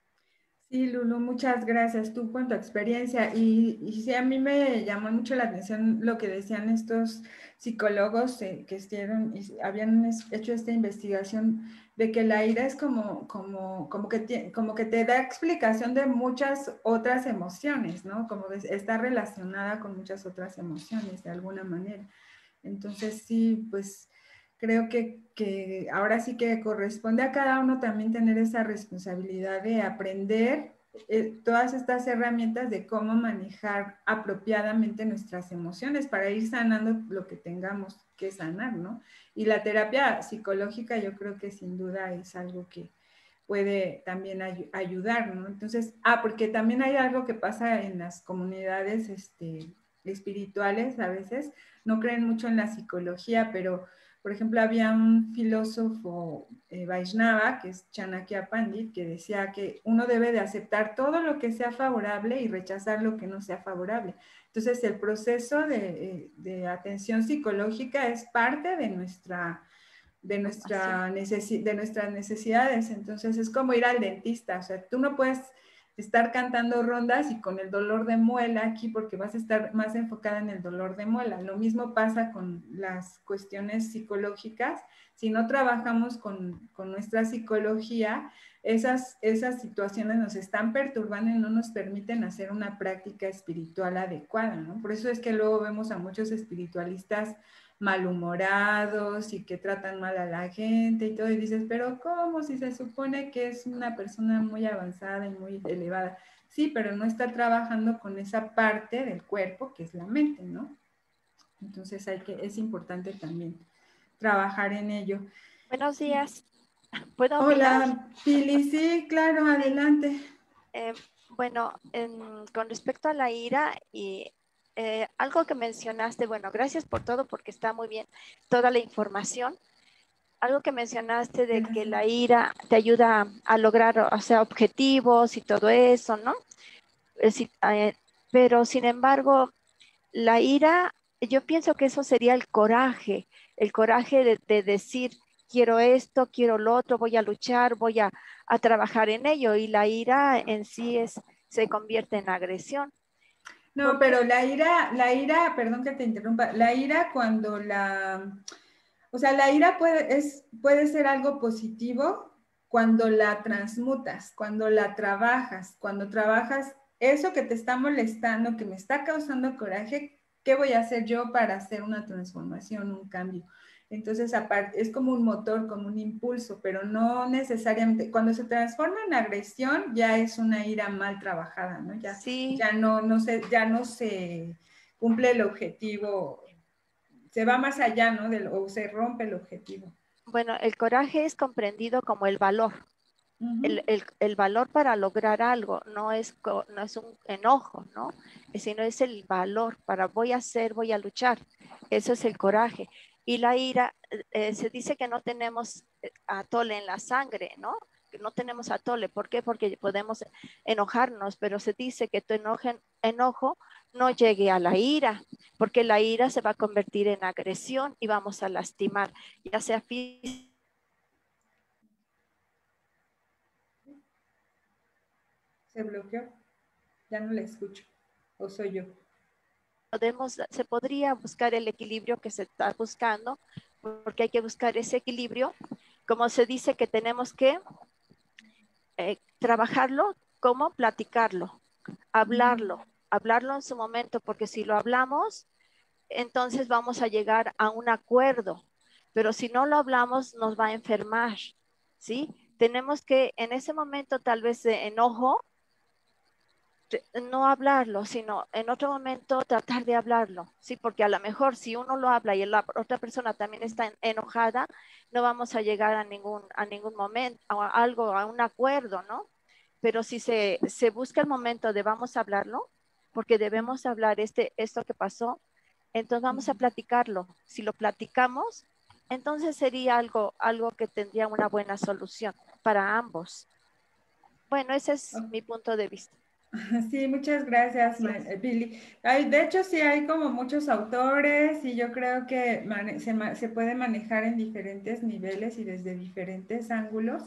A: Sí, Lulu, muchas gracias tú con tu experiencia. Y, y sí, a mí me llamó mucho la atención lo que decían estos psicólogos eh, que estuvieron, y habían hecho esta investigación de que la ira es como, como, como, que, tiene, como que te da explicación de muchas otras emociones, ¿no? Como que está relacionada con muchas otras emociones de alguna manera. Entonces, sí, pues creo que, que ahora sí que corresponde a cada uno también tener esa responsabilidad de aprender eh, todas estas herramientas de cómo manejar apropiadamente nuestras emociones para ir sanando lo que tengamos que sanar, ¿no? Y la terapia psicológica yo creo que sin duda es algo que puede también ay ayudar, ¿no? Entonces, ah, porque también hay algo que pasa en las comunidades este, espirituales a veces, no creen mucho en la psicología, pero por ejemplo, había un filósofo eh, Vaishnava, que es Chanakya Pandit, que decía que uno debe de aceptar todo lo que sea favorable y rechazar lo que no sea favorable. Entonces, el proceso de, de atención psicológica es parte de nuestra de, nuestra necesi de nuestras necesidades. Entonces es como ir al dentista, o sea, tú no puedes estar cantando rondas y con el dolor de muela aquí porque vas a estar más enfocada en el dolor de muela. Lo mismo pasa con las cuestiones psicológicas. Si no trabajamos con, con nuestra psicología, esas, esas situaciones nos están perturbando y no nos permiten hacer una práctica espiritual adecuada, ¿no? Por eso es que luego vemos a muchos espiritualistas malhumorados y que tratan mal a la gente y todo, y dices, pero ¿cómo? Si se supone que es una persona muy avanzada y muy elevada. Sí, pero no está trabajando con esa parte del cuerpo que es la mente, ¿no? Entonces hay que, es importante también trabajar en ello.
D: Buenos días. ¿Puedo opinar?
A: Hola, Pili, sí, claro, adelante.
D: Eh, bueno, en, con respecto a la ira y eh, algo que mencionaste, bueno, gracias por todo porque está muy bien toda la información. Algo que mencionaste de que la ira te ayuda a lograr, o sea, objetivos y todo eso, ¿no? Es, eh, pero sin embargo, la ira, yo pienso que eso sería el coraje, el coraje de, de decir, quiero esto, quiero lo otro, voy a luchar, voy a, a trabajar en ello. Y la ira en sí es, se convierte en agresión.
A: No, pero la ira, la ira, perdón que te interrumpa, la ira cuando la, o sea, la ira puede, es, puede ser algo positivo cuando la transmutas, cuando la trabajas, cuando trabajas eso que te está molestando, que me está causando coraje, ¿qué voy a hacer yo para hacer una transformación, un cambio? Entonces, aparte, es como un motor, como un impulso, pero no necesariamente, cuando se transforma en agresión, ya es una ira mal trabajada, ¿no? Ya,
D: Sí.
A: ya, no, no se, ya no se cumple el objetivo, se va más allá, ¿no? Del, o se rompe el objetivo.
D: Bueno, el coraje es comprendido como el valor,
A: Uh-huh.
D: El, el, el, valor para lograr algo no es, no es un enojo, ¿no? Sino es el valor para voy a hacer, voy a luchar. Eso es el coraje. Y la ira, eh, se dice que no tenemos atole en la sangre, ¿no? Que no tenemos atole. ¿Por qué? Porque podemos enojarnos, pero se dice que tu enoje, enojo no llegue a la ira, porque la ira se va a convertir en agresión y vamos a lastimar, ya sea física.
A: Se bloqueó, ya no la escucho, o soy yo.
D: Podemos, se podría buscar el equilibrio que se está buscando, porque hay que buscar ese equilibrio, como se dice que tenemos que eh, trabajarlo, como platicarlo, hablarlo, mm. hablarlo en su momento, porque si lo hablamos, entonces vamos a llegar a un acuerdo, pero si no lo hablamos nos va a enfermar, ¿sí? Tenemos que en ese momento tal vez de enojo, no hablarlo, sino en otro momento tratar de hablarlo, ¿sí? Porque a lo mejor si uno lo habla y la otra persona también está enojada, no vamos a llegar a ningún, a ningún momento, a algo, a un acuerdo, ¿no? Pero si se, se busca el momento de vamos a hablarlo, porque debemos hablar este, esto que pasó, entonces vamos a platicarlo. Si lo platicamos, entonces sería algo, algo que tendría una buena solución para ambos. Bueno, ese es oh. mi punto de vista.
A: Sí, muchas gracias, sí. Pili. Hay, de hecho, sí hay como muchos autores y yo creo que mane se, se puede manejar en diferentes niveles y desde diferentes ángulos.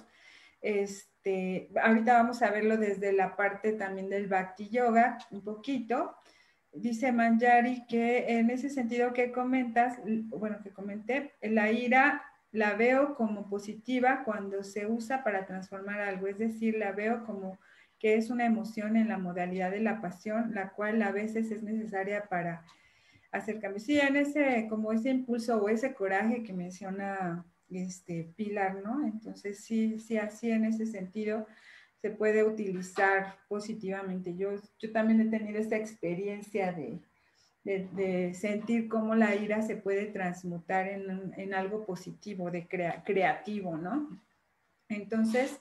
A: Este, ahorita vamos a verlo desde la parte también del Bhakti Yoga, un poquito. Dice Manjari que en ese sentido que comentas, bueno, que comenté, la ira la veo como positiva cuando se usa para transformar algo, es decir, la veo como que es una emoción en la modalidad de la pasión, la cual a veces es necesaria para hacer cambios. Sí, en ese, como ese impulso o ese coraje que menciona este, Pilar, ¿no? Entonces, sí, sí, así en ese sentido se puede utilizar positivamente. Yo, yo también he tenido esta experiencia de, de, de sentir cómo la ira se puede transmutar en, en algo positivo, de crea, creativo, ¿no? Entonces,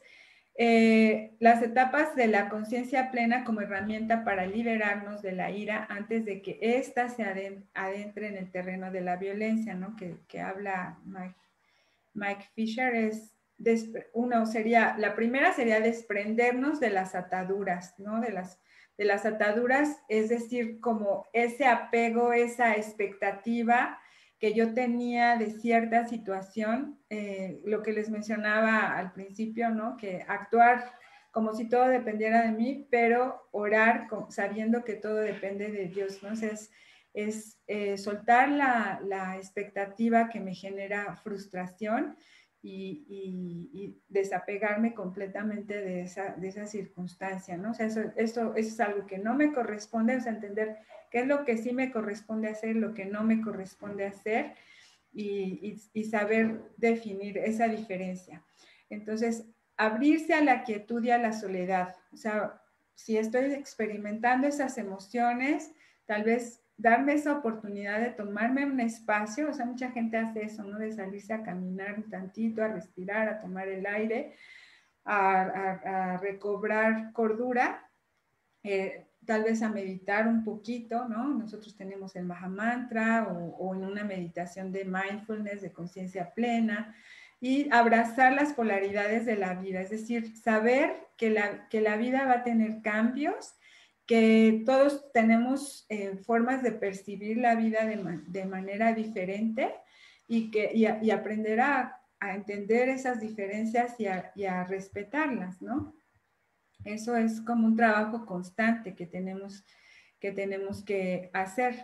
A: Eh, las etapas de la conciencia plena como herramienta para liberarnos de la ira antes de que ésta se adentre en el terreno de la violencia, ¿no? Que, que habla Mike, Mike Fisher es, uno sería, la primera sería desprendernos de las ataduras, ¿no? De las, de las ataduras, es decir, como ese apego, esa expectativa que yo tenía de cierta situación, eh, lo que les mencionaba al principio, ¿no? Que actuar como si todo dependiera de mí, pero orar con, sabiendo que todo depende de Dios, ¿no? Entonces, es eh, soltar la, la expectativa que me genera frustración y, y, y desapegarme completamente de esa, de esa circunstancia, ¿no? O sea, eso, eso, eso es algo que no me corresponde, o sea, entender qué es lo que sí me corresponde hacer, lo que no me corresponde hacer y, y, y saber definir esa diferencia. Entonces, abrirse a la quietud y a la soledad. O sea, si estoy experimentando esas emociones, tal vez darme esa oportunidad de tomarme un espacio, o sea, mucha gente hace eso, ¿no? De salirse a caminar un tantito, a respirar, a tomar el aire, a, a, a recobrar cordura. Eh, tal vez a meditar un poquito, ¿no? Nosotros tenemos el Mahamantra o, o en una meditación de mindfulness, de conciencia plena, y abrazar las polaridades de la vida, es decir, saber que la, que la vida va a tener cambios, que todos tenemos eh, formas de percibir la vida de, man, de manera diferente y, que, y, a, y aprender a, a entender esas diferencias y a, y a respetarlas, ¿no? Eso es como un trabajo constante que tenemos que, tenemos que hacer.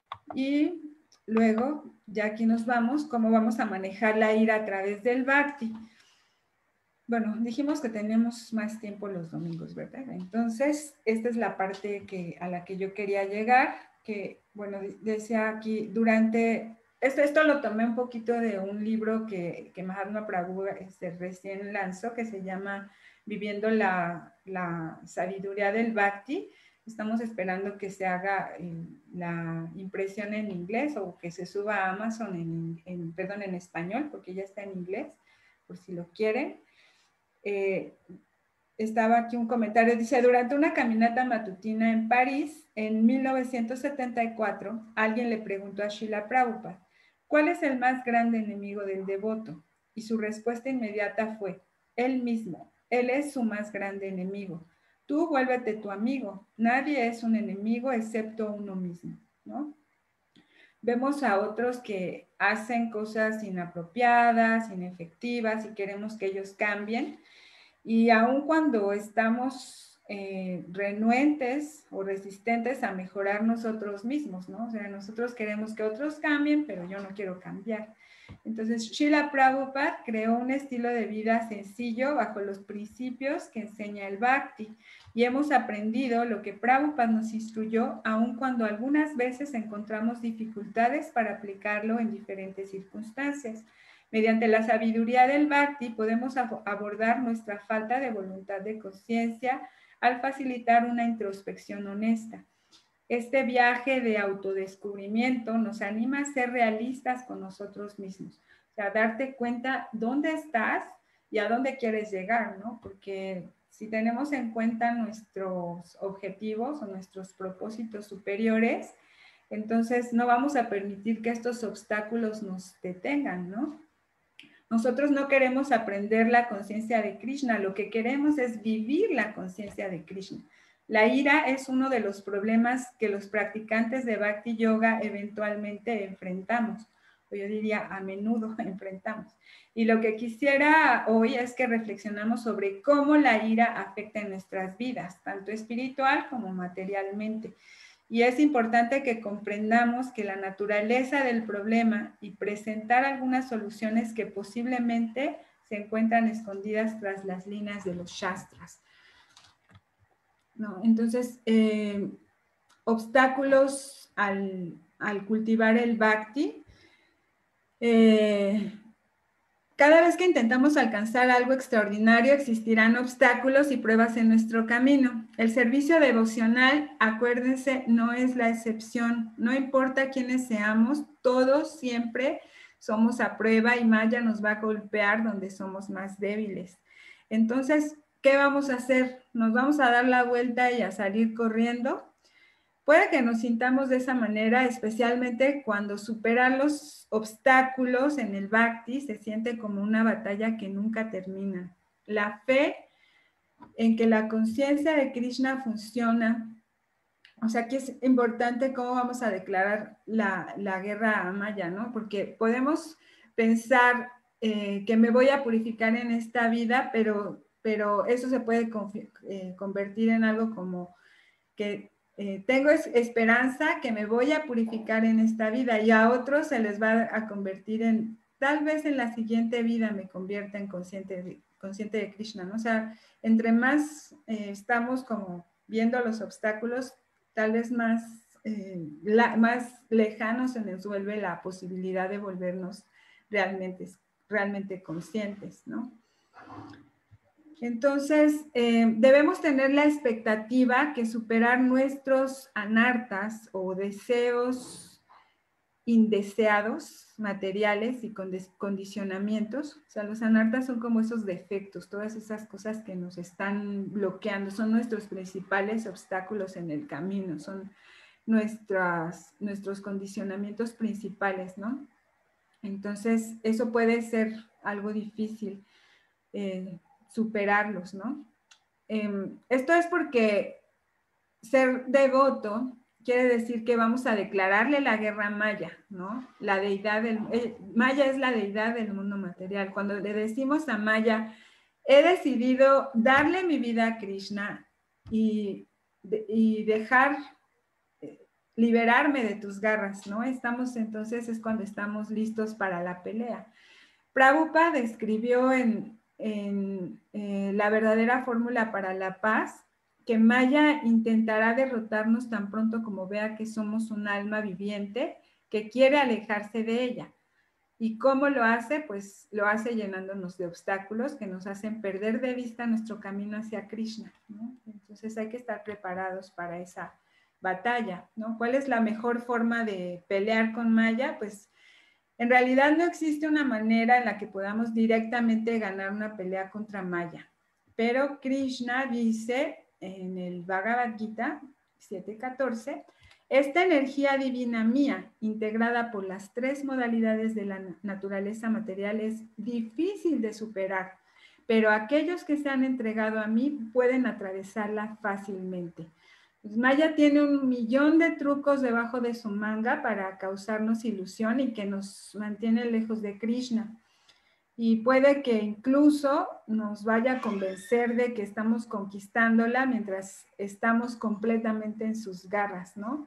A: Y luego, ya aquí nos vamos, cómo vamos a manejar la ira a través del Bhakti. Bueno, dijimos que tenemos más tiempo los domingos, ¿verdad? Entonces, esta es la parte que, a la que yo quería llegar, que, bueno, decía aquí, durante, esto, esto lo tomé un poquito de un libro que, que Mahatma Prabhu este, recién lanzó, que se llama Viviendo la, la sabiduría del Bhakti. Estamos esperando que se haga eh, la impresión en inglés o que se suba a Amazon en, en, perdón, en español, porque ya está en inglés, por si lo quieren. Eh, estaba aquí un comentario, dice, durante una caminata matutina en París, en mil novecientos setenta y cuatro, alguien le preguntó a Srila Prabhupada, ¿cuál es el más grande enemigo del devoto? Y su respuesta inmediata fue, él mismo, él es su más grande enemigo. Tú vuélvete tu amigo, nadie es un enemigo excepto uno mismo, ¿no? Vemos a otros que hacen cosas inapropiadas, inefectivas y queremos que ellos cambien. Y aun cuando estamos eh, renuentes o resistentes a mejorar nosotros mismos, ¿no? O sea, nosotros queremos que otros cambien, pero yo no quiero cambiar. Entonces, Srila Prabhupada creó un estilo de vida sencillo bajo los principios que enseña el Bhakti. Y hemos aprendido lo que Prabhupada nos instruyó, aun cuando algunas veces encontramos dificultades para aplicarlo en diferentes circunstancias. Mediante la sabiduría del Bhakti podemos abordar nuestra falta de voluntad de conciencia al facilitar una introspección honesta. Este viaje de autodescubrimiento nos anima a ser realistas con nosotros mismos. O sea, darte cuenta dónde estás y a dónde quieres llegar, ¿no? Porque si tenemos en cuenta nuestros objetivos o nuestros propósitos superiores, entonces no vamos a permitir que estos obstáculos nos detengan, ¿no? Nosotros no queremos aprender la conciencia de Krishna, lo que queremos es vivir la conciencia de Krishna. La ira es uno de los problemas que los practicantes de Bhakti Yoga eventualmente enfrentamos, o yo diría a menudo enfrentamos. Y lo que quisiera hoy es que reflexionamos sobre cómo la ira afecta en nuestras vidas, tanto espiritual como materialmente. Y es importante que comprendamos que la naturaleza del problema y presentar algunas soluciones que posiblemente se encuentran escondidas tras las líneas de los Shastras. No, entonces, eh, obstáculos al, al cultivar el Bhakti. Eh, Cada vez que intentamos alcanzar algo extraordinario, existirán obstáculos y pruebas en nuestro camino. El servicio devocional, acuérdense, no es la excepción. No importa quiénes seamos, todos siempre somos a prueba y Maya nos va a golpear donde somos más débiles. Entonces, ¿qué vamos a hacer? ¿Nos vamos a dar la vuelta y a salir corriendo? Puede que nos sintamos de esa manera, especialmente cuando superar los obstáculos en el Bhakti se siente como una batalla que nunca termina. La fe en que la conciencia de Krishna funciona, o sea que es importante cómo vamos a declarar la, la guerra a Maya, ¿no? Porque podemos pensar eh, que me voy a purificar en esta vida, pero, pero eso se puede eh, convertir en algo como que Eh, tengo esperanza que me voy a purificar en esta vida, y a otros se les va a convertir en, tal vez en la siguiente vida me convierta en consciente de, consciente de Krishna, ¿no? O sea, entre más eh, estamos como viendo los obstáculos, tal vez más, eh, la, más lejanos se nos vuelve la posibilidad de volvernos realmente, realmente conscientes, ¿no? Entonces, eh, debemos tener la expectativa que superar nuestros anartas o deseos indeseados, materiales y condicionamientos. O sea, los anartas son como esos defectos, todas esas cosas que nos están bloqueando, son nuestros principales obstáculos en el camino, son nuestras, nuestros condicionamientos principales, ¿no? Entonces, eso puede ser algo difícil. Eh, superarlos, ¿no? Eh, esto es porque ser devoto quiere decir que vamos a declararle la guerra a Maya, ¿no? La deidad del, eh, Maya es la deidad del mundo material. Cuando le decimos a Maya, he decidido darle mi vida a Krishna y, de, y dejar, eh, liberarme de tus garras, ¿no? Estamos entonces, es cuando estamos listos para la pelea. Prabhupada escribió en en eh, la verdadera fórmula para la paz, que Maya intentará derrotarnos tan pronto como vea que somos un alma viviente que quiere alejarse de ella. ¿Y cómo lo hace? Pues lo hace llenándonos de obstáculos que nos hacen perder de vista nuestro camino hacia Krishna, ¿no? Entonces hay que estar preparados para esa batalla, ¿no? ¿Cuál es la mejor forma de pelear con Maya? Pues En realidad no existe una manera en la que podamos directamente ganar una pelea contra Maya, pero Krishna dice en el Bhagavad Gita siete catorce, esta energía divina mía, integrada por las tres modalidades de la naturaleza material, es difícil de superar, pero aquellos que se han entregado a mí pueden atravesarla fácilmente. Pues Maya tiene un millón de trucos debajo de su manga para causarnos ilusión y que nos mantiene lejos de Krishna. Y puede que incluso nos vaya a convencer de que estamos conquistándola mientras estamos completamente en sus garras, ¿no?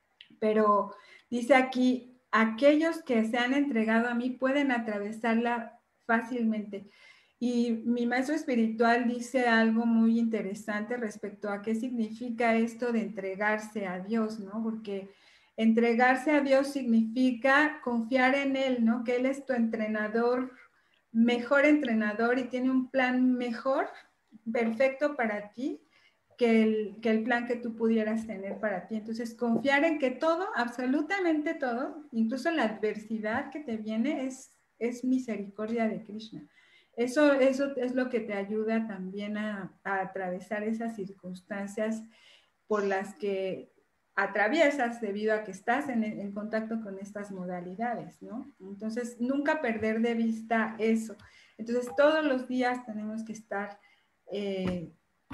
A: Pero dice aquí, aquellos que se han entregado a mí pueden atravesarla fácilmente. Y mi maestro espiritual dice algo muy interesante respecto a qué significa esto de entregarse a Dios, ¿no? Porque entregarse a Dios significa confiar en Él, ¿no? Que Él es tu entrenador, mejor entrenador y tiene un plan mejor, perfecto para ti, que el, que el plan que tú pudieras tener para ti. Entonces, confiar en que todo, absolutamente todo, incluso la adversidad que te viene, es, es misericordia de Krishna. Eso, eso es lo que te ayuda también a, a atravesar esas circunstancias por las que atraviesas debido a que estás en, en contacto con estas modalidades, ¿no? Entonces, nunca perder de vista eso. Entonces, todos los días tenemos que estar eh,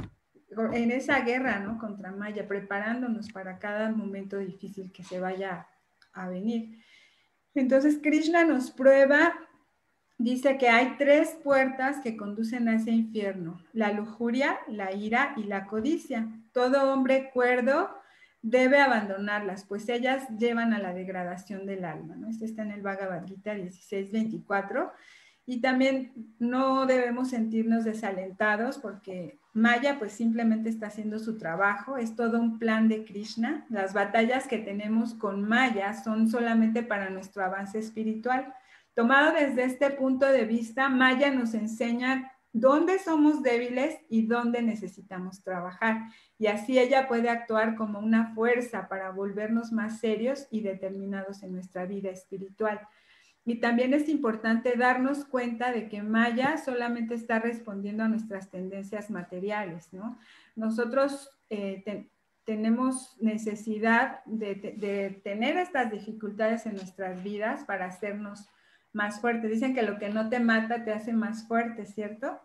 A: en esa guerra, ¿no? Contra Maya, preparándonos para cada momento difícil que se vaya a venir. Entonces, Krishna nos prueba, dice que hay tres puertas que conducen a ese infierno: la lujuria, la ira y la codicia. Todo hombre cuerdo debe abandonarlas, pues ellas llevan a la degradación del alma, ¿no? Esto está en el Bhagavad Gita dieciséis veinticuatro. Y también no debemos sentirnos desalentados porque Maya pues simplemente está haciendo su trabajo, es todo un plan de Krishna. Las batallas que tenemos con Maya son solamente para nuestro avance espiritual. Tomado desde este punto de vista, Maya nos enseña dónde somos débiles y dónde necesitamos trabajar. Y así ella puede actuar como una fuerza para volvernos más serios y determinados en nuestra vida espiritual. Y también es importante darnos cuenta de que Maya solamente está respondiendo a nuestras tendencias materiales, ¿no? Nosotros eh, te, tenemos necesidad de, de tener estas dificultades en nuestras vidas para hacernos más fuertes. Dicen que lo que no te mata te hace más fuerte, ¿cierto?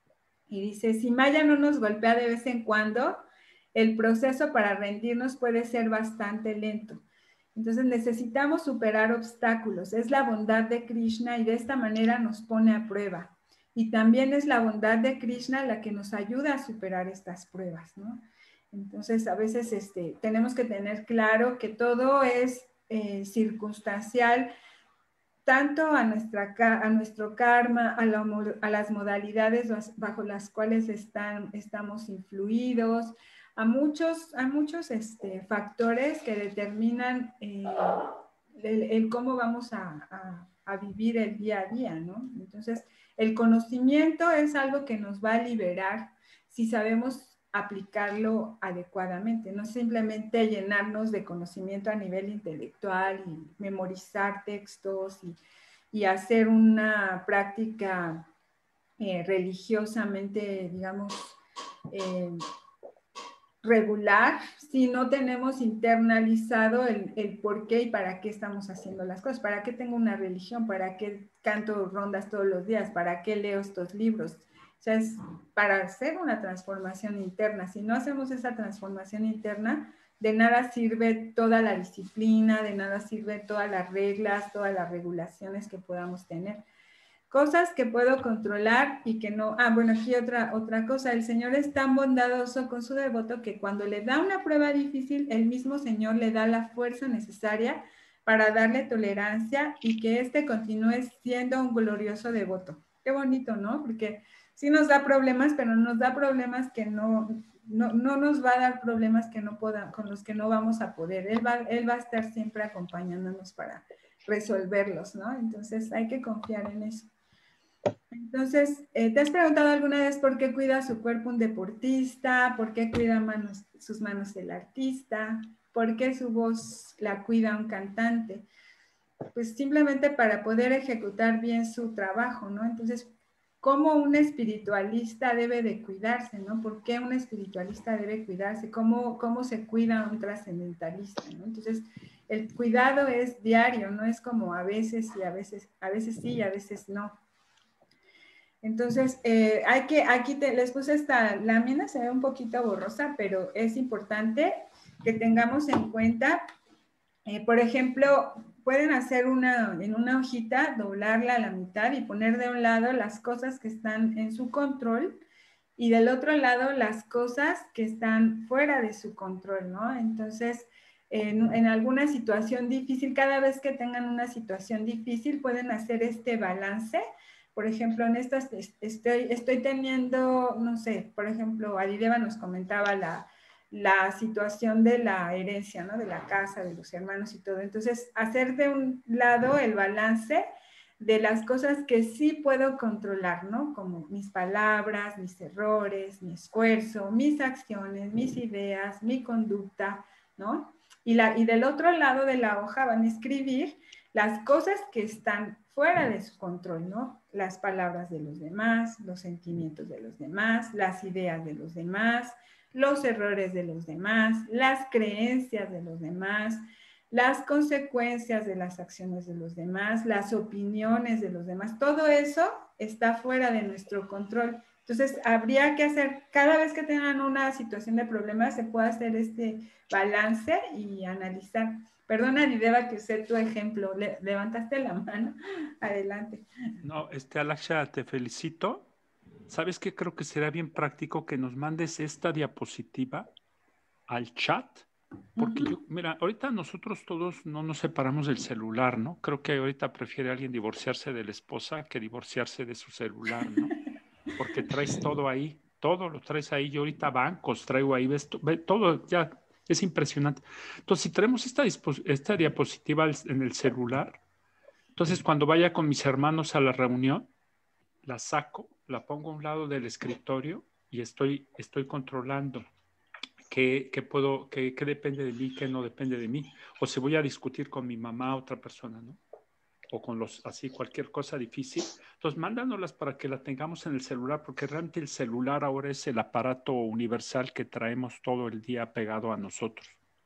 A: Y dice, si Maya no nos golpea de vez en cuando, el proceso para rendirnos puede ser bastante lento. Entonces necesitamos superar obstáculos. Es la bondad de Krishna y de esta manera nos pone a prueba. Y también es la bondad de Krishna la que nos ayuda a superar estas pruebas, ¿no? Entonces a veces este, tenemos que tener claro que todo es eh, circunstancial, tanto a, nuestra, a nuestro karma, a, la, a las modalidades bajo las cuales están, estamos influidos, a muchos, a muchos este, factores que determinan eh, el, el cómo vamos a, a, a vivir el día a día, ¿no? Entonces, el conocimiento es algo que nos va a liberar si sabemos aplicarlo adecuadamente, no simplemente llenarnos de conocimiento a nivel intelectual y memorizar textos y, y hacer una práctica eh, religiosamente, digamos, eh, regular, si no tenemos internalizado el, el por qué y para qué estamos haciendo las cosas. ¿Para qué tengo una religión? ¿Para qué canto rondas todos los días? ¿Para qué leo estos libros? O sea, es para hacer una transformación interna. Si no hacemos esa transformación interna, de nada sirve toda la disciplina, de nada sirve todas las reglas, todas las regulaciones que podamos tener. Cosas que puedo controlar y que no... Ah, bueno, aquí otra, otra cosa. El Señor es tan bondadoso con su devoto que cuando le da una prueba difícil, el mismo Señor le da la fuerza necesaria para darle tolerancia y que éste continúe siendo un glorioso devoto. Qué bonito, ¿no? Porque sí nos da problemas, pero nos da problemas que no, no, no nos va a dar problemas que no pueda, con los que no vamos a poder. Él va, él va a estar siempre acompañándonos para resolverlos, ¿no? Entonces hay que confiar en eso. Entonces, eh, ¿te has preguntado alguna vez por qué cuida su cuerpo un deportista? ¿Por qué cuida manos, sus manos el artista? ¿Por qué su voz la cuida un cantante? pues simplemente para poder ejecutar bien su trabajo, ¿no? Entonces, ¿cómo un espiritualista debe de cuidarse, ¿no? ¿Por qué un espiritualista debe cuidarse? ¿Cómo, cómo se cuida un trascendentalista, ¿no? Entonces, el cuidado es diario, no es como a veces y a veces, a veces sí y a veces no. Entonces, eh, hay que, aquí te, les puse esta lámina, se ve un poquito borrosa, pero es importante que tengamos en cuenta, eh, por ejemplo, pueden hacer una, en una hojita, doblarla a la mitad y poner de un lado las cosas que están en su control y del otro lado las cosas que están fuera de su control, ¿no? Entonces, en, en alguna situación difícil, cada vez que tengan una situación difícil, pueden hacer este balance. Por ejemplo, en estas estoy, estoy teniendo, no sé, por ejemplo, Adideva nos comentaba la, la situación de la herencia, ¿no? De la casa, de los hermanos y todo. Entonces, hacer de un lado el balance de las cosas que sí puedo controlar, ¿no? Como mis palabras, mis errores, mi esfuerzo, mis acciones, mis ideas, mi conducta, ¿no? Y, la, y del otro lado de la hoja van a escribir las cosas que están fuera de su control, ¿no? Las palabras de los demás, los sentimientos de los demás, las ideas de los demás, los errores de los demás, las creencias de los demás, las consecuencias de las acciones de los demás, las opiniones de los demás, todo eso está fuera de nuestro control. Entonces, habría que hacer, cada vez que tengan una situación de problema, se puede hacer este balance y analizar. Perdona, Adideva, que usé tu ejemplo. Le, levantaste la mano. Adelante.
E: No, este, Alaksha, te felicito. ¿Sabes qué? Creo que será bien práctico que nos mandes esta diapositiva al chat. Porque uh-huh. yo, mira, ahorita nosotros todos no nos separamos del celular, ¿no? Creo que ahorita prefiere alguien divorciarse de la esposa que divorciarse de su celular, ¿no? Porque traes todo ahí, todo lo traes ahí. Yo ahorita bancos traigo ahí, ves, ves todo, ya es impresionante. Entonces, si traemos esta, esta diapositiva en el celular, entonces cuando vaya con mis hermanos a la reunión, la saco, la pongo a un lado del escritorio y estoy, estoy controlando qué, qué puedo, qué, qué depende de mí, qué no depende de mí. O si voy a discutir con mi mamá, otra persona, ¿no? O con los, así, cualquier cosa difícil. Entonces, mándanoslas para que la tengamos en el celular, porque realmente el celular ahora es el aparato universal que traemos todo el día pegado a nosotros.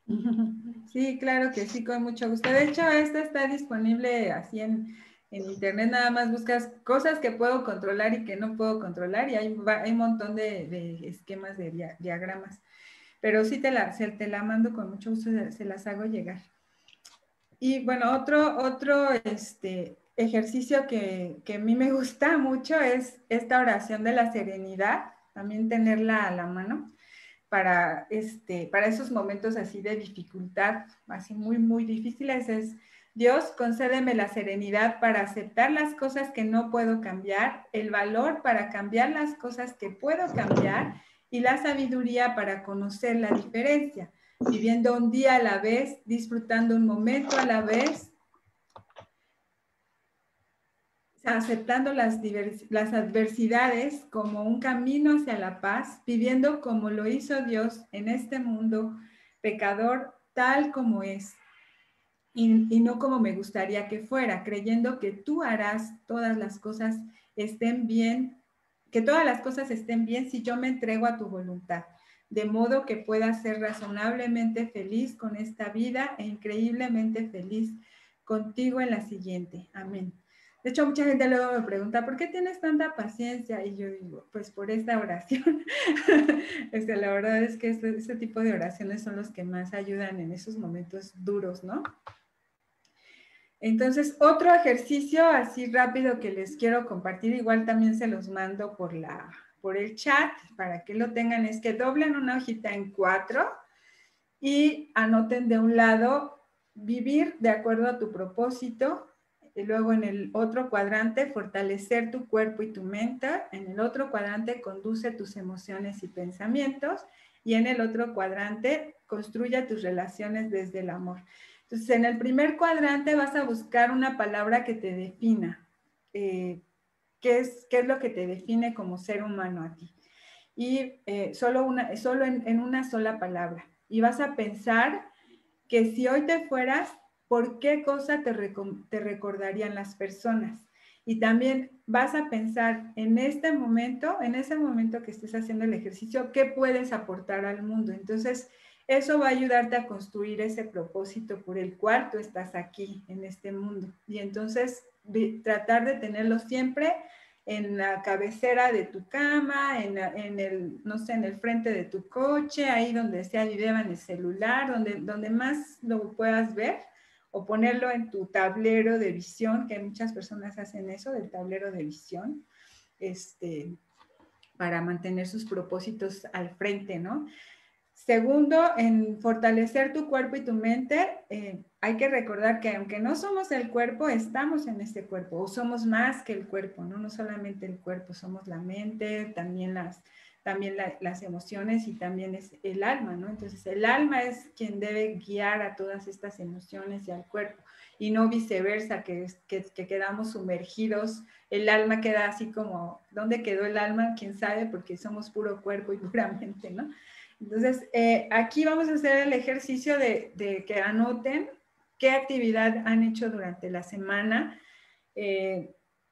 A: Sí, claro que sí, con mucho gusto. De hecho, esta está disponible así en, en internet, nada más buscas cosas que puedo controlar y que no puedo controlar y hay, hay un montón de, de esquemas, de dia, diagramas. Pero sí te la, se, te la mando con mucho gusto, se, se las hago llegar. Y bueno, otro, otro este, ejercicio que, que a mí me gusta mucho es esta oración de la serenidad, también tenerla a la mano. Para, este, para esos momentos así de dificultad, así muy, muy difíciles, es Dios, concédeme la serenidad para aceptar las cosas que no puedo cambiar, el valor para cambiar las cosas que puedo cambiar y la sabiduría para conocer la diferencia, viviendo un día a la vez, disfrutando un momento a la vez, aceptando las, las adversidades como un camino hacia la paz, viviendo como lo hizo Dios en este mundo pecador tal como es y, y no como me gustaría que fuera, creyendo que tú harás todas las cosas estén bien, que todas las cosas estén bien si yo me entrego a tu voluntad, de modo que pueda ser razonablemente feliz con esta vida e increíblemente feliz contigo en la siguiente. Amén. De hecho, mucha gente luego me pregunta, ¿por qué tienes tanta paciencia? Y yo digo, pues por esta oración. Este, la verdad es que este, este tipo de oraciones son los que más ayudan en esos momentos duros, ¿no? Entonces, otro ejercicio así rápido que les quiero compartir, igual también se los mando por, la, por el chat para que lo tengan, es que doblen una hojita en cuatro y anoten de un lado, vivir de acuerdo a tu propósito. Y luego en el otro cuadrante, fortalecer tu cuerpo y tu mente. En el otro cuadrante, conduce tus emociones y pensamientos. Y en el otro cuadrante, construye tus relaciones desde el amor. Entonces, en el primer cuadrante vas a buscar una palabra que te defina. Eh, ¿qué, es, ¿Qué es lo que te define como ser humano a ti? Y eh, solo, una, solo en, en una sola palabra. Y vas a pensar que si hoy te fueras, por qué cosa te, te recordarían las personas. Y también vas a pensar en este momento, en ese momento que estés haciendo el ejercicio, qué puedes aportar al mundo. Entonces, eso va a ayudarte a construir ese propósito por el cual tú estás aquí, en este mundo. Y entonces, tratar de tenerlo siempre en la cabecera de tu cama, en, en el, no sé, en el frente de tu coche, ahí donde sea, lleva en el celular, donde, donde más lo puedas ver, o ponerlo en tu tablero de visión, que muchas personas hacen eso, del tablero de visión, este, para mantener sus propósitos al frente, ¿no? Segundo, en fortalecer tu cuerpo y tu mente, eh, hay que recordar que aunque no somos el cuerpo, estamos en este cuerpo, o somos más que el cuerpo, ¿no? No solamente el cuerpo, somos la mente, también las, también la, las emociones y también es el alma, ¿no? Entonces, el alma es quien debe guiar a todas estas emociones y al cuerpo, y no viceversa, que, que, que quedamos sumergidos, el alma queda así como, ¿dónde quedó el alma? ¿Quién sabe? Porque somos puro cuerpo y pura mente, ¿no? Entonces, eh, aquí vamos a hacer el ejercicio de, de que anoten qué actividad han hecho durante la semana eh,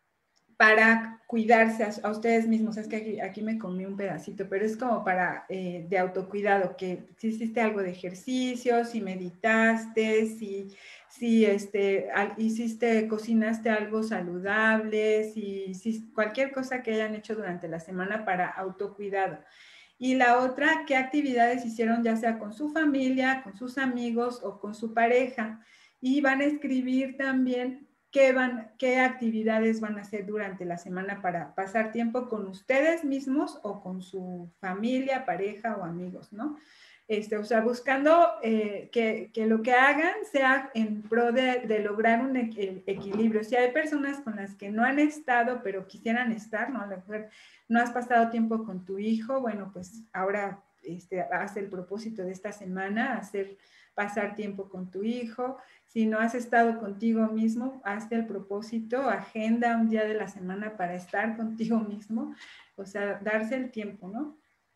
A: para cuidarse a, a ustedes mismos. Es que aquí, aquí me comí un pedacito, pero es como para eh, de autocuidado, que si hiciste algo de ejercicio, si meditaste, si, si este, hiciste, cocinaste algo saludable, si, si cualquier cosa que hayan hecho durante la semana para autocuidado. Y la otra, qué actividades hicieron ya sea con su familia, con sus amigos o con su pareja. Y van a escribir también qué, van, qué actividades van a hacer durante la semana para pasar tiempo con ustedes mismos o con su familia, pareja o amigos, ¿no? Este, o sea, buscando eh, que, que lo que hagan sea en pro de, de lograr un equilibrio. Si hay personas con las que no han estado, pero quisieran estar, ¿no? A lo mejor no has pasado tiempo con tu hijo, bueno, pues ahora este, haz el propósito de esta semana, hacer pasar tiempo con tu hijo. Si no has estado contigo mismo, hazte el propósito, agenda un día de la semana para estar contigo mismo, o sea, darse el tiempo, ¿no?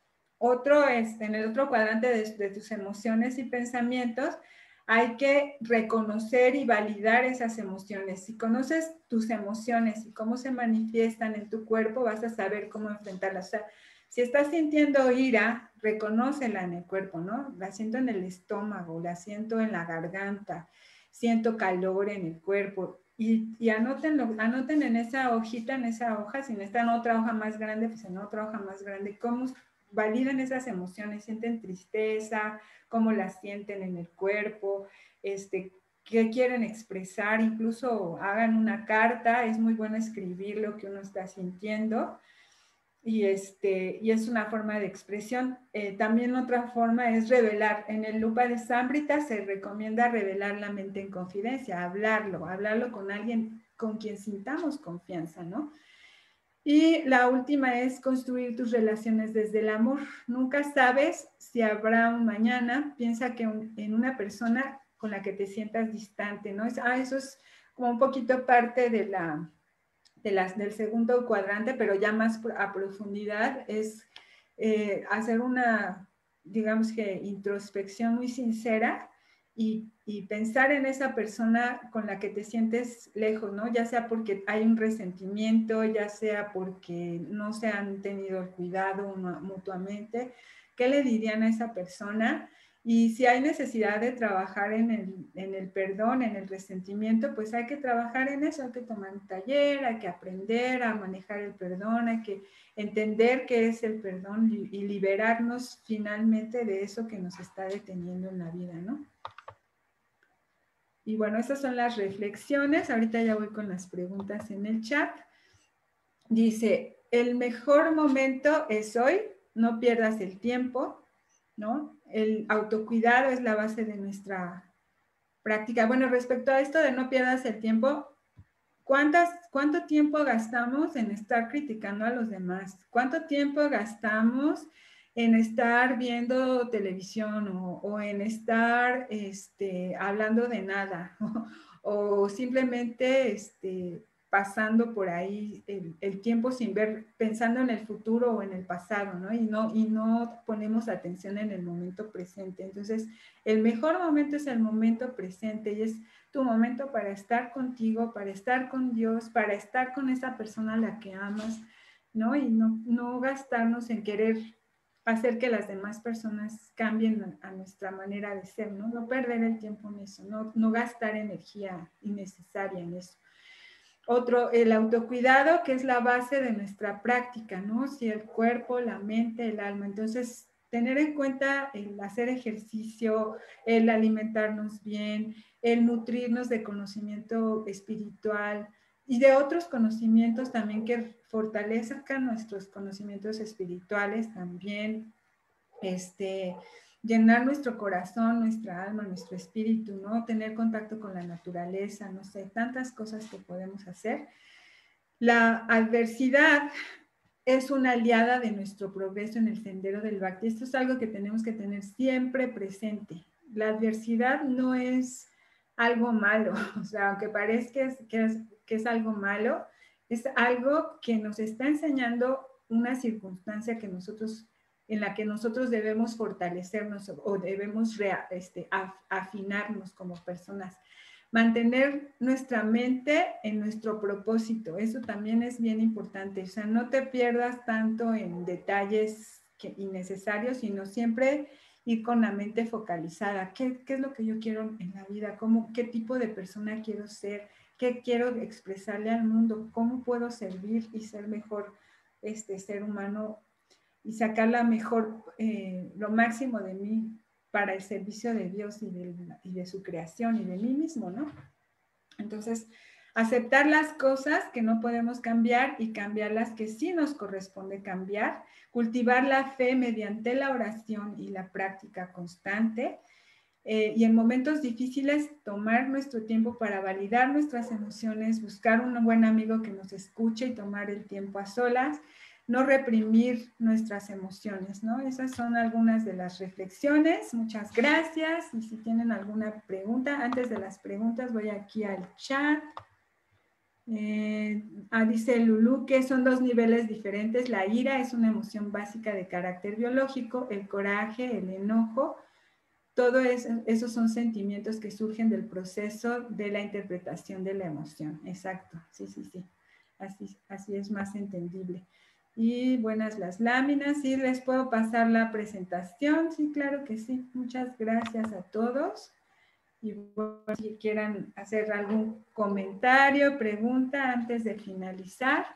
A: Otro es, en el otro cuadrante de, de tus emociones y pensamientos, hay que reconocer y validar esas emociones. Si conoces tus emociones y cómo se manifiestan en tu cuerpo, vas a saber cómo enfrentarlas. O sea, si estás sintiendo ira, reconócela en el cuerpo, ¿no? La siento en el estómago, la siento en la garganta, siento calor en el cuerpo. Y, y anoten, anoten en esa hojita, en esa hoja, si necesitan otra hoja más grande, pues en otra hoja más grande, cómo validan esas emociones, sienten tristeza, cómo las sienten en el cuerpo, este, qué quieren expresar, incluso hagan una carta, es muy bueno escribir lo que uno está sintiendo, y, este, y es una forma de expresión. Eh, también otra forma es revelar. En el Lupa de Sambrita se recomienda revelar la mente en confidencia, hablarlo, hablarlo con alguien con quien sintamos confianza, ¿no? Y la última es construir tus relaciones desde el amor. Nunca sabes si habrá un mañana. Piensa que un, en una persona con la que te sientas distante, ¿no? Es, ah, eso es como un poquito parte de la, de las, del segundo cuadrante, pero ya más a profundidad, es eh, hacer una, digamos que, introspección muy sincera y, y pensar en esa persona con la que te sientes lejos, ¿no? Ya sea porque hay un resentimiento, ya sea porque no se han tenido el cuidado mutuamente. ¿Qué le dirían a esa persona? Y si hay necesidad de trabajar en el, en el perdón, en el resentimiento, pues hay que trabajar en eso, hay que tomar un taller, hay que aprender a manejar el perdón, hay que entender qué es el perdón y liberarnos finalmente de eso que nos está deteniendo en la vida, ¿no? Y bueno, estas son las reflexiones. Ahorita ya voy con las preguntas en el chat. Dice, el mejor momento es hoy, no pierdas el tiempo, ¿no? El autocuidado es la base de nuestra práctica. Bueno, respecto a esto de no pierdas el tiempo, ¿cuántas, ¿cuánto tiempo gastamos en estar criticando a los demás? ¿Cuánto tiempo gastamos en estar viendo televisión o, o en estar este, hablando de nada? O, o simplemente este, pasando por ahí el, el tiempo sin ver, pensando en el futuro o en el pasado, ¿no? Y, ¿no? y no ponemos atención en el momento presente. Entonces, el mejor momento es el momento presente y es tu momento para estar contigo, para estar con Dios, para estar con esa persona a la que amas, ¿no? Y no, no gastarnos en querer hacer que las demás personas cambien a nuestra manera de ser, ¿no? No perder el tiempo en eso, no, no gastar energía innecesaria en eso. Otro, el autocuidado, que es la base de nuestra práctica, ¿no? Si el cuerpo, la mente, el alma. Entonces, tener en cuenta el hacer ejercicio, el alimentarnos bien, el nutrirnos de conocimiento espiritual y de otros conocimientos también que fortalezcan nuestros conocimientos espirituales también, este... llenar nuestro corazón, nuestra alma, nuestro espíritu, ¿no? Tener contacto con la naturaleza, no sé, tantas cosas que podemos hacer. La adversidad es una aliada de nuestro progreso en el sendero del Bhakti. Esto es algo que tenemos que tener siempre presente. La adversidad no es algo malo, o sea, aunque parezca que es, que es, que es algo malo, es algo que nos está enseñando una circunstancia que nosotros en la que nosotros debemos fortalecernos o debemos rea, este, af, afinarnos como personas. Mantener nuestra mente en nuestro propósito, eso también es bien importante. O sea, no te pierdas tanto en detalles que, innecesarios, sino siempre ir con la mente focalizada. ¿Qué, qué es lo que yo quiero en la vida? ¿Cómo, ¿Qué tipo de persona quiero ser? ¿Qué quiero expresarle al mundo? ¿Cómo puedo servir y ser mejor este, ser humano y sacar la mejor, eh, lo máximo de mí para el servicio de Dios y de, y de su creación y de mí mismo, ¿no? Entonces, aceptar las cosas que no podemos cambiar y cambiar las que sí nos corresponde cambiar, cultivar la fe mediante la oración y la práctica constante, eh, y en momentos difíciles tomar nuestro tiempo para validar nuestras emociones, buscar un buen amigo que nos escuche y tomar el tiempo a solas, no reprimir nuestras emociones, ¿no? Esas son algunas de las reflexiones. Muchas gracias. Y si tienen alguna pregunta, antes de las preguntas voy aquí al chat. Eh, ah, dice Lulú que son dos niveles diferentes. La ira es una emoción básica de carácter biológico, el coraje, el enojo, todo eso, esos son sentimientos que surgen del proceso de la interpretación de la emoción. Exacto, sí, sí, sí. Así, así es más entendible. Y buenas las láminas. ¿Sí les puedo pasar la presentación? Sí, claro que sí. Muchas gracias a todos. Y bueno, si quieran hacer algún comentario, pregunta antes de finalizar.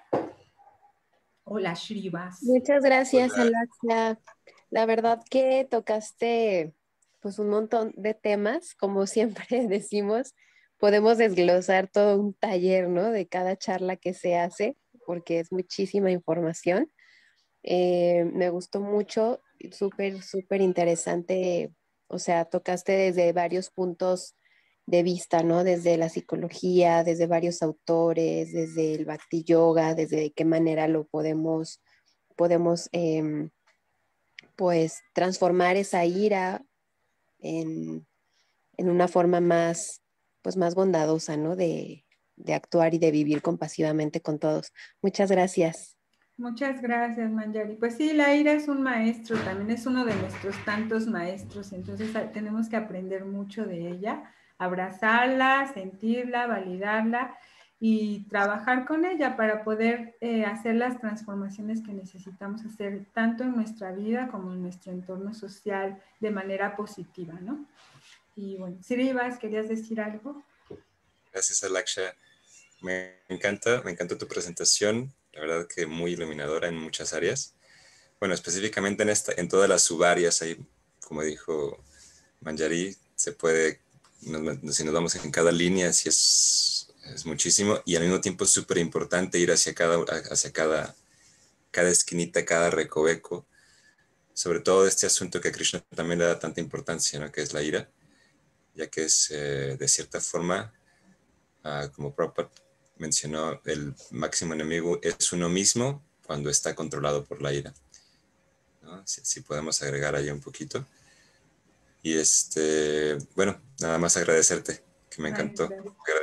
A: Hola, Shrivas.
B: Muchas gracias, Alaxia. La verdad que tocaste pues un montón de temas, como siempre decimos, podemos desglosar todo un taller, ¿no? De cada charla que se hace, porque es muchísima información. Eh, me gustó mucho, súper, súper interesante. O sea, tocaste desde varios puntos de vista, ¿no? Desde la psicología, desde varios autores, desde el Bhakti Yoga, desde de qué manera lo podemos, podemos eh, pues, transformar esa ira en, en una forma más, pues, más bondadosa, ¿no? De, de actuar y de vivir compasivamente con todos. Muchas gracias.
A: Muchas gracias, Manjari. Pues sí, la ira es un maestro, también es uno de nuestros tantos maestros, entonces tenemos que aprender mucho de ella, abrazarla, sentirla, validarla y trabajar con ella para poder eh, hacer las transformaciones que necesitamos hacer tanto en nuestra vida como en nuestro entorno social de manera positiva, ¿no? Y bueno, Sirivas, ¿querías decir algo?
F: Gracias, Alaksha. Me encanta, me encanta tu presentación. La verdad que muy iluminadora en muchas áreas. Bueno, específicamente en, esta, en todas las subáreas, ahí, como dijo Manjari, se puede, nos, si nos vamos en cada línea, sí es, es muchísimo, y al mismo tiempo es súper importante ir hacia cada, hacia cada, cada esquinita, cada recoveco, sobre todo este asunto que a Krishna también le da tanta importancia, ¿no? Que es la ira, ya que es, eh, de cierta forma, uh, como Prabhupada mencionó, el máximo enemigo es uno mismo cuando está controlado por la ira, ¿no? Si, si podemos agregar ahí un poquito. Y este, bueno, nada más agradecerte, que me encantó.
A: Ay,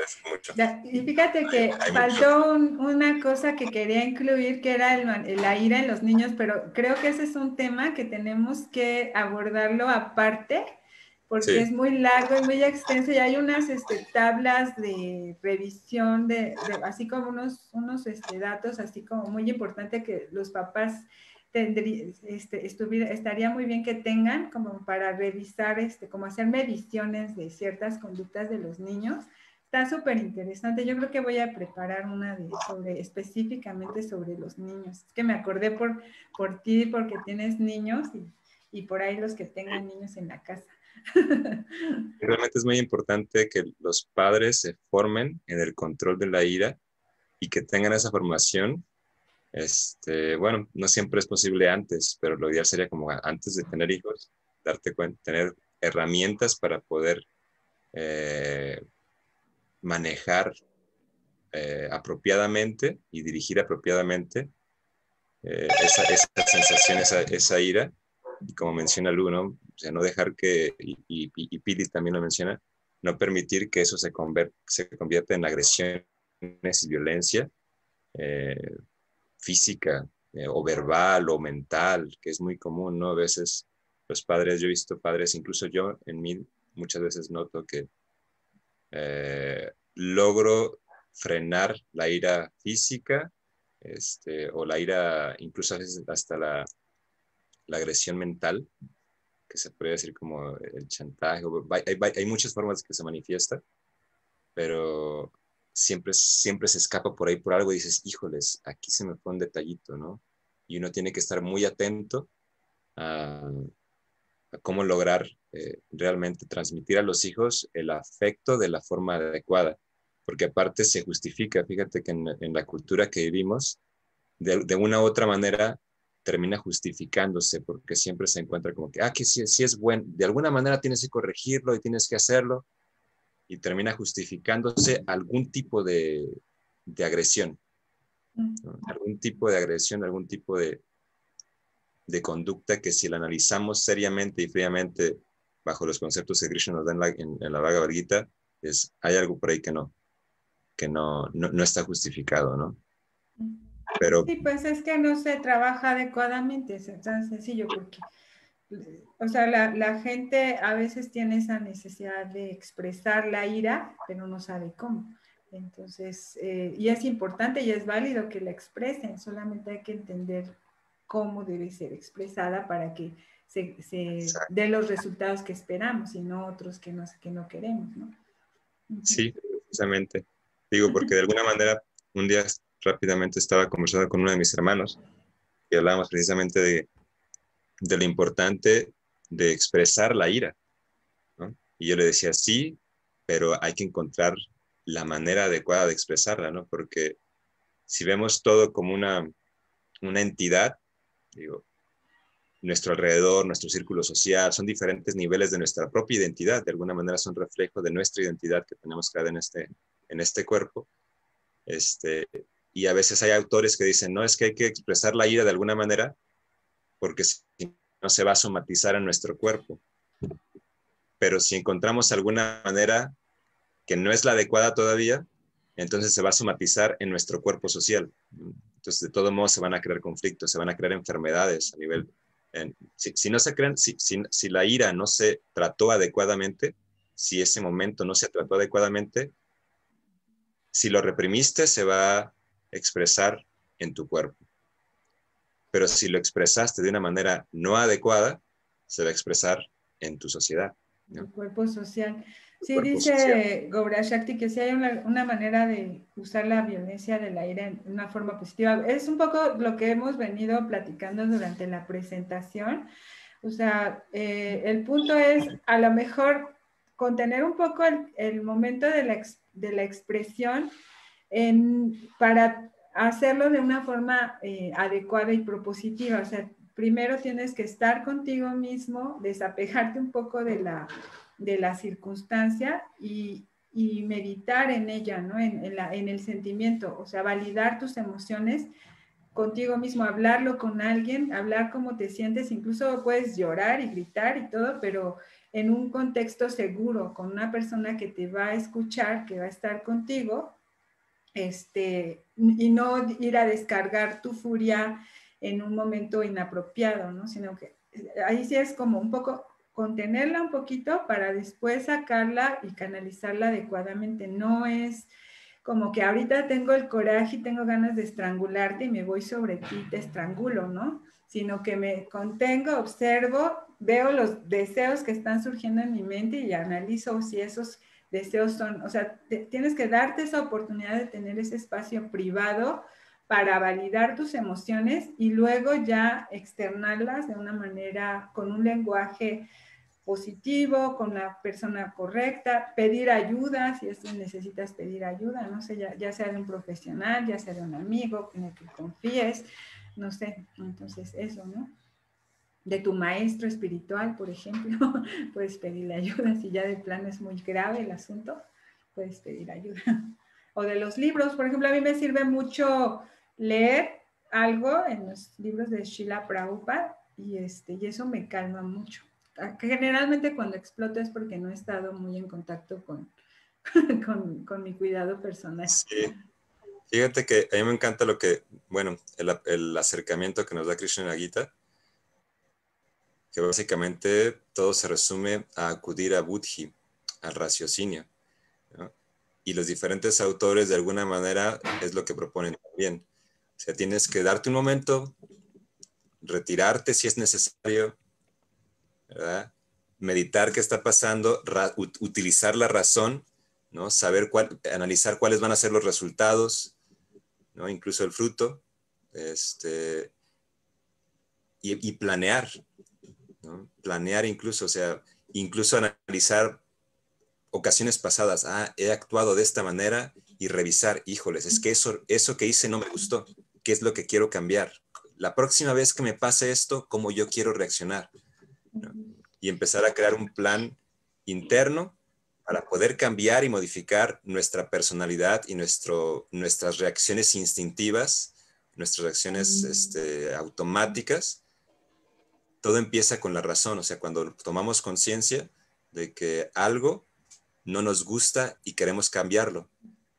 F: agradezco mucho.
A: Y fíjate que
F: hay
A: faltó un, una cosa que quería incluir, que era el, la ira en los niños, pero creo que ese es un tema que tenemos que abordarlo aparte, porque
F: sí.
A: es muy largo y muy extenso, y hay unas este, tablas de revisión, de, de, así como unos, unos este, datos, así como muy importante que los papás tendría, este, estuviera, estaría muy bien que tengan como para revisar, este, como hacer mediciones de ciertas conductas de los niños. Está súper interesante. Yo creo que voy a preparar una de, sobre, específicamente sobre los niños. Es que me acordé por, por ti, porque tienes niños y, y por ahí los que tengan niños en la casa.
F: Realmente es muy importante que los padres se formen en el control de la ira y que tengan esa formación. Este, bueno, no siempre es posible antes, pero lo ideal sería como antes de tener hijos, darte cuenta, tener herramientas para poder eh, manejar eh, apropiadamente y dirigir apropiadamente eh, esa, esa sensación, esa, esa ira. Y como menciona Lu, ¿no? O sea, no dejar que, y, y, y Pili también lo menciona, no permitir que eso se, conver, se convierta en agresiones y violencia eh, física eh, o verbal o mental, que es muy común, ¿no? A veces los padres, yo he visto padres, incluso yo en mí muchas veces noto que eh, logro frenar la ira física este, o la ira, incluso a veces hasta la, la agresión mental, que se puede decir como el chantaje. Hay, hay, hay muchas formas que se manifiesta, pero siempre, siempre se escapa por ahí por algo y dices, híjoles, aquí se me fue un detallito, ¿no? Y uno tiene que estar muy atento a, a cómo lograr eh, realmente transmitir a los hijos el afecto de la forma adecuada, porque aparte se justifica, fíjate que en, en la cultura que vivimos, de, de una u otra manera termina justificándose, porque siempre se encuentra como que, ah, que sí, sí es bueno, de alguna manera tienes que corregirlo y tienes que hacerlo, y termina justificándose algún tipo de, de agresión, ¿no? Algún tipo de agresión, algún tipo de, de conducta que si la analizamos seriamente y fríamente bajo los conceptos que Krishna nos da en la, en, en la Bhagavad Gita, es, hay algo por ahí que no, que no, no, no está justificado, ¿no? Pero,
A: sí, pues es que no se trabaja adecuadamente, es tan sencillo porque, o sea, la, la gente a veces tiene esa necesidad de expresar la ira, pero no sabe cómo. Entonces, eh, y es importante y es válido que la expresen, solamente hay que entender cómo debe ser expresada para que se, se dé los resultados que esperamos y no otros que no, que no queremos, ¿no?
F: sí, precisamente. Digo, porque de alguna manera, un día rápidamente estaba conversando con uno de mis hermanos y hablábamos precisamente de, de lo importante de expresar la ira, ¿no? Y yo le decía, sí, pero hay que encontrar la manera adecuada de expresarla, ¿no? Porque si vemos todo como una, una entidad, digo, nuestro alrededor, nuestro círculo social, son diferentes niveles de nuestra propia identidad, de alguna manera son reflejo de nuestra identidad que tenemos creada en este, en este cuerpo. Este, y a veces hay autores que dicen, no, es que hay que expresar la ira de alguna manera porque si no se va a somatizar en nuestro cuerpo. Pero si encontramos alguna manera que no es la adecuada todavía, entonces se va a somatizar en nuestro cuerpo social. Entonces, de todo modo, se van a crear conflictos, se van a crear enfermedades a nivel... En, si, si, no se crean, si, si, si la ira no se trató adecuadamente, si ese momento no se trató adecuadamente, si lo reprimiste, se va a expresar en tu cuerpo. Pero si lo expresaste de una manera no adecuada, se va a expresar en tu sociedad, ¿no?
A: Tu cuerpo social. Sí,
F: cuerpo
A: dice
F: social.
A: Gaura Shakti que sí hay una, una manera de usar la violencia de la ira en una forma positiva. Es un poco lo que hemos venido platicando durante la presentación. O sea, eh, el punto es a lo mejor contener un poco el, el momento de la, ex, de la expresión en, para hacerlo de una forma eh, adecuada y propositiva. O sea, primero tienes que estar contigo mismo, desapegarte un poco de la, de la circunstancia y, y meditar en ella, ¿no? En, en, la, en el sentimiento, o sea, validar tus emociones contigo mismo, hablarlo con alguien, hablar cómo te sientes, incluso puedes llorar y gritar y todo, pero en un contexto seguro, con una persona que te va a escuchar, que va a estar contigo, este, y no ir a descargar tu furia en un momento inapropiado, ¿no? Sino que ahí sí es como un poco contenerla un poquito para después sacarla y canalizarla adecuadamente. No es como que ahorita tengo el coraje y tengo ganas de estrangularte y me voy sobre ti y te estrangulo, ¿no? Sino que me contengo, observo, veo los deseos que están surgiendo en mi mente y analizo si esos deseos son, o sea, te, tienes que darte esa oportunidad de tener ese espacio privado para validar tus emociones y luego ya externarlas de una manera, con un lenguaje positivo, con la persona correcta, pedir ayuda, si es que necesitas pedir ayuda, no sé, ya, ya sea de un profesional, ya sea de un amigo en el que confíes, no sé, entonces eso, ¿no? De tu maestro espiritual, por ejemplo, puedes pedirle ayuda, si ya de plano es muy grave el asunto, puedes pedir ayuda. O de los libros, por ejemplo, a mí me sirve mucho leer algo en los libros de Srila Prabhupada y, este, y eso me calma mucho. Generalmente cuando exploto es porque no he estado muy en contacto con, con, con mi cuidado personal.
F: Sí, fíjate que a mí me encanta lo que, bueno, el, el acercamiento que nos da Krishna en la Gita, que básicamente todo se resume a acudir a Buddhi, al raciocinio, ¿no? Y los diferentes autores de alguna manera es lo que proponen también. O sea, tienes que darte un momento, retirarte si es necesario, ¿verdad? Meditar qué está pasando, utilizar la razón, ¿no? Saber cuál, analizar cuáles van a ser los resultados, ¿no? Incluso el fruto, este, y, y planear, ¿no? Planear incluso, o sea, incluso analizar ocasiones pasadas, ah, he actuado de esta manera y revisar, híjoles, es que eso, eso que hice no me gustó, ¿qué es lo que quiero cambiar? La próxima vez que me pase esto, ¿cómo yo quiero reaccionar? ¿No? Y empezar a crear un plan interno para poder cambiar y modificar nuestra personalidad y nuestro, nuestras reacciones instintivas, nuestras reacciones este, automáticas. Todo empieza con la razón, o sea, cuando tomamos conciencia de que algo no nos gusta y queremos cambiarlo.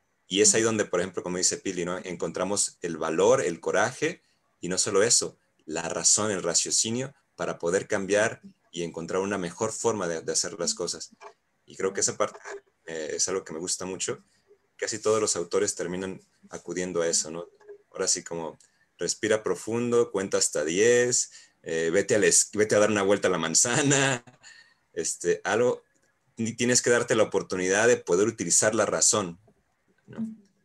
F: Y es ahí donde, por ejemplo, como dice Pili, ¿no? Encontramos el valor, el coraje, y no solo eso, la razón, el raciocinio para poder cambiar y encontrar una mejor forma de, de hacer las cosas. Y creo que esa parte eh, es algo que me gusta mucho. Casi todos los autores terminan acudiendo a eso, ¿no? Ahora sí, como respira profundo, cuenta hasta diez, eh, vete, a les, vete a dar una vuelta a la manzana, este, algo, tienes que darte la oportunidad de poder utilizar la razón, ¿no?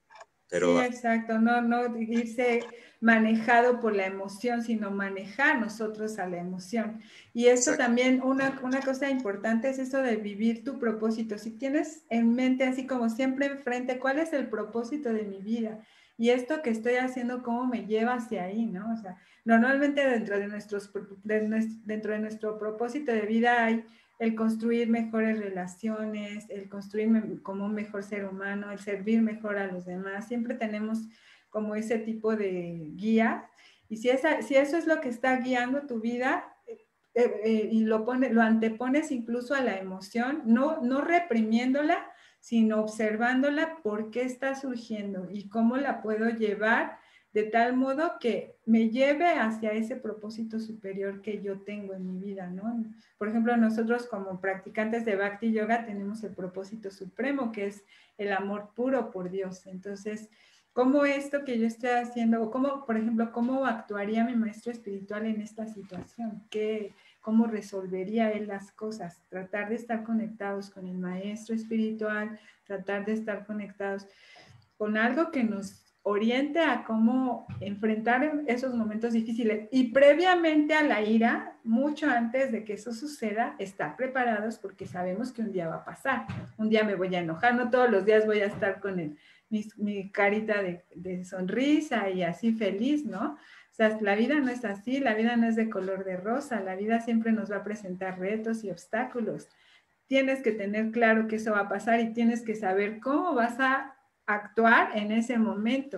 F: Pero,
A: sí, exacto, no, no irse manejado por la emoción, sino manejar nosotros a la emoción. Y esto exacto. También, una, una cosa importante es eso de vivir tu propósito. Si tienes en mente, así como siempre enfrente, ¿cuál es el propósito de mi vida? Y esto que estoy haciendo, ¿cómo me lleva hacia ahí, no? O sea, normalmente dentro de, nuestros, de, dentro de nuestro propósito de vida hay el construir mejores relaciones, el construir como un mejor ser humano, el servir mejor a los demás. Siempre tenemos como ese tipo de guía. Y si, esa, si eso es lo que está guiando tu vida eh, eh, y lo, pone, lo antepones incluso a la emoción, no, no reprimiéndola, sino observándola por qué está surgiendo y cómo la puedo llevar de tal modo que me lleve hacia ese propósito superior que yo tengo en mi vida, ¿no? Por ejemplo, nosotros como practicantes de Bhakti Yoga tenemos el propósito supremo, que es el amor puro por Dios. Entonces, ¿cómo esto que yo estoy haciendo, o cómo, por ejemplo, cómo actuaría mi maestro espiritual en esta situación? ¿Qué, cómo resolvería él las cosas? Tratar de estar conectados con el maestro espiritual, tratar de estar conectados con algo que nos oriente a cómo enfrentar esos momentos difíciles. Y previamente a la ira, mucho antes de que eso suceda, estar preparados porque sabemos que un día va a pasar. Un día me voy a enojar, no todos los días voy a estar con el, mi, mi carita de, de sonrisa y así feliz, ¿no? O sea, la vida no es así, la vida no es de color de rosa, la vida siempre nos va a presentar retos y obstáculos. Tienes que tener claro que eso va a pasar y tienes que saber cómo vas a actuar en ese momento.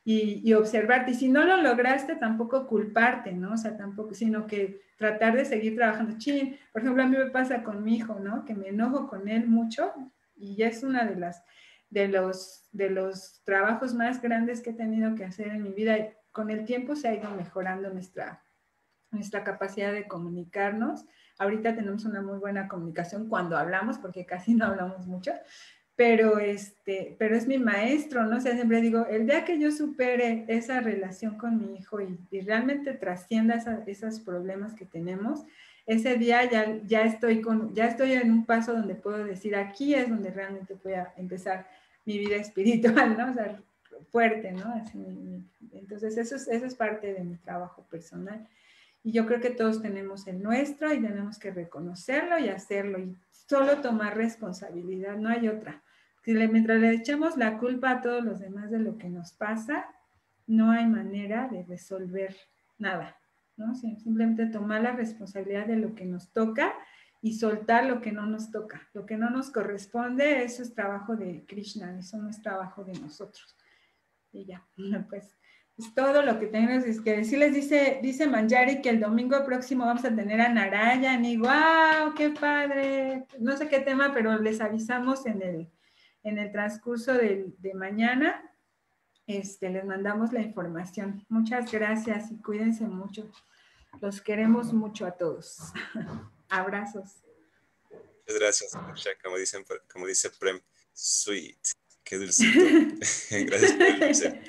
A: y, y observarte. Y si no lo lograste, tampoco culparte, ¿no? O sea, tampoco, sino que tratar de seguir trabajando. Chin, por ejemplo, a mí me pasa con mi hijo, ¿no? Que me enojo con él mucho y es una de las, de los, de los trabajos más grandes que he tenido que hacer en mi vida. Y con el tiempo se ha ido mejorando nuestra, nuestra capacidad de comunicarnos. Ahorita tenemos una muy buena comunicación cuando hablamos, porque casi no hablamos mucho, pero, este, pero es mi maestro, ¿no? O sea, siempre digo, el día que yo supere esa relación con mi hijo y, y realmente trascienda esa, esos problemas que tenemos, ese día ya, ya, estoy con, ya estoy en un paso donde puedo decir, aquí es donde realmente voy a empezar mi vida espiritual, ¿no? O sea, fuerte, ¿no? Así, entonces, eso es, eso es parte de mi trabajo personal. Y yo creo que todos tenemos el nuestro y tenemos que reconocerlo y hacerlo y solo tomar responsabilidad, no hay otra. Si le, mientras le echamos la culpa a todos los demás de lo que nos pasa, no hay manera de resolver nada, ¿no? Simplemente tomar la responsabilidad de lo que nos toca y soltar lo que no nos toca. Lo que no nos corresponde, eso es trabajo de Krishna, eso no es trabajo de nosotros. Y ya, pues... Es todo lo que tenemos es que decirles, dice, dice Manjari que el domingo próximo vamos a tener a Narayan y ¡wow! ¡Qué padre! No sé qué tema, pero les avisamos en el, en el transcurso de, de mañana. Este, les mandamos la información. Muchas gracias y cuídense mucho. Los queremos mucho a todos. Abrazos.
F: Muchas gracias, como, dicen, como dice Prem, sweet. Qué dulcito. Gracias por el dulce.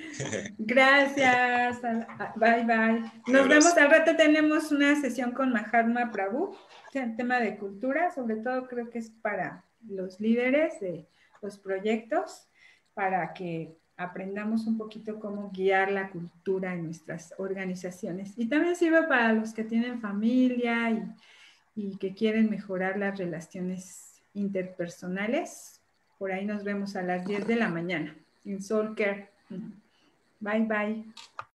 A: Gracias. Bye, bye. Nos vemos. Al rato tenemos una sesión con Mahatma Prabhu, tema de cultura, sobre todo creo que es para los líderes de los proyectos, para que aprendamos un poquito cómo guiar la cultura en nuestras organizaciones. Y también sirve para los que tienen familia y, y que quieren mejorar las relaciones interpersonales. Por ahí nos vemos a las diez de la mañana en Soul Care. Bye, bye.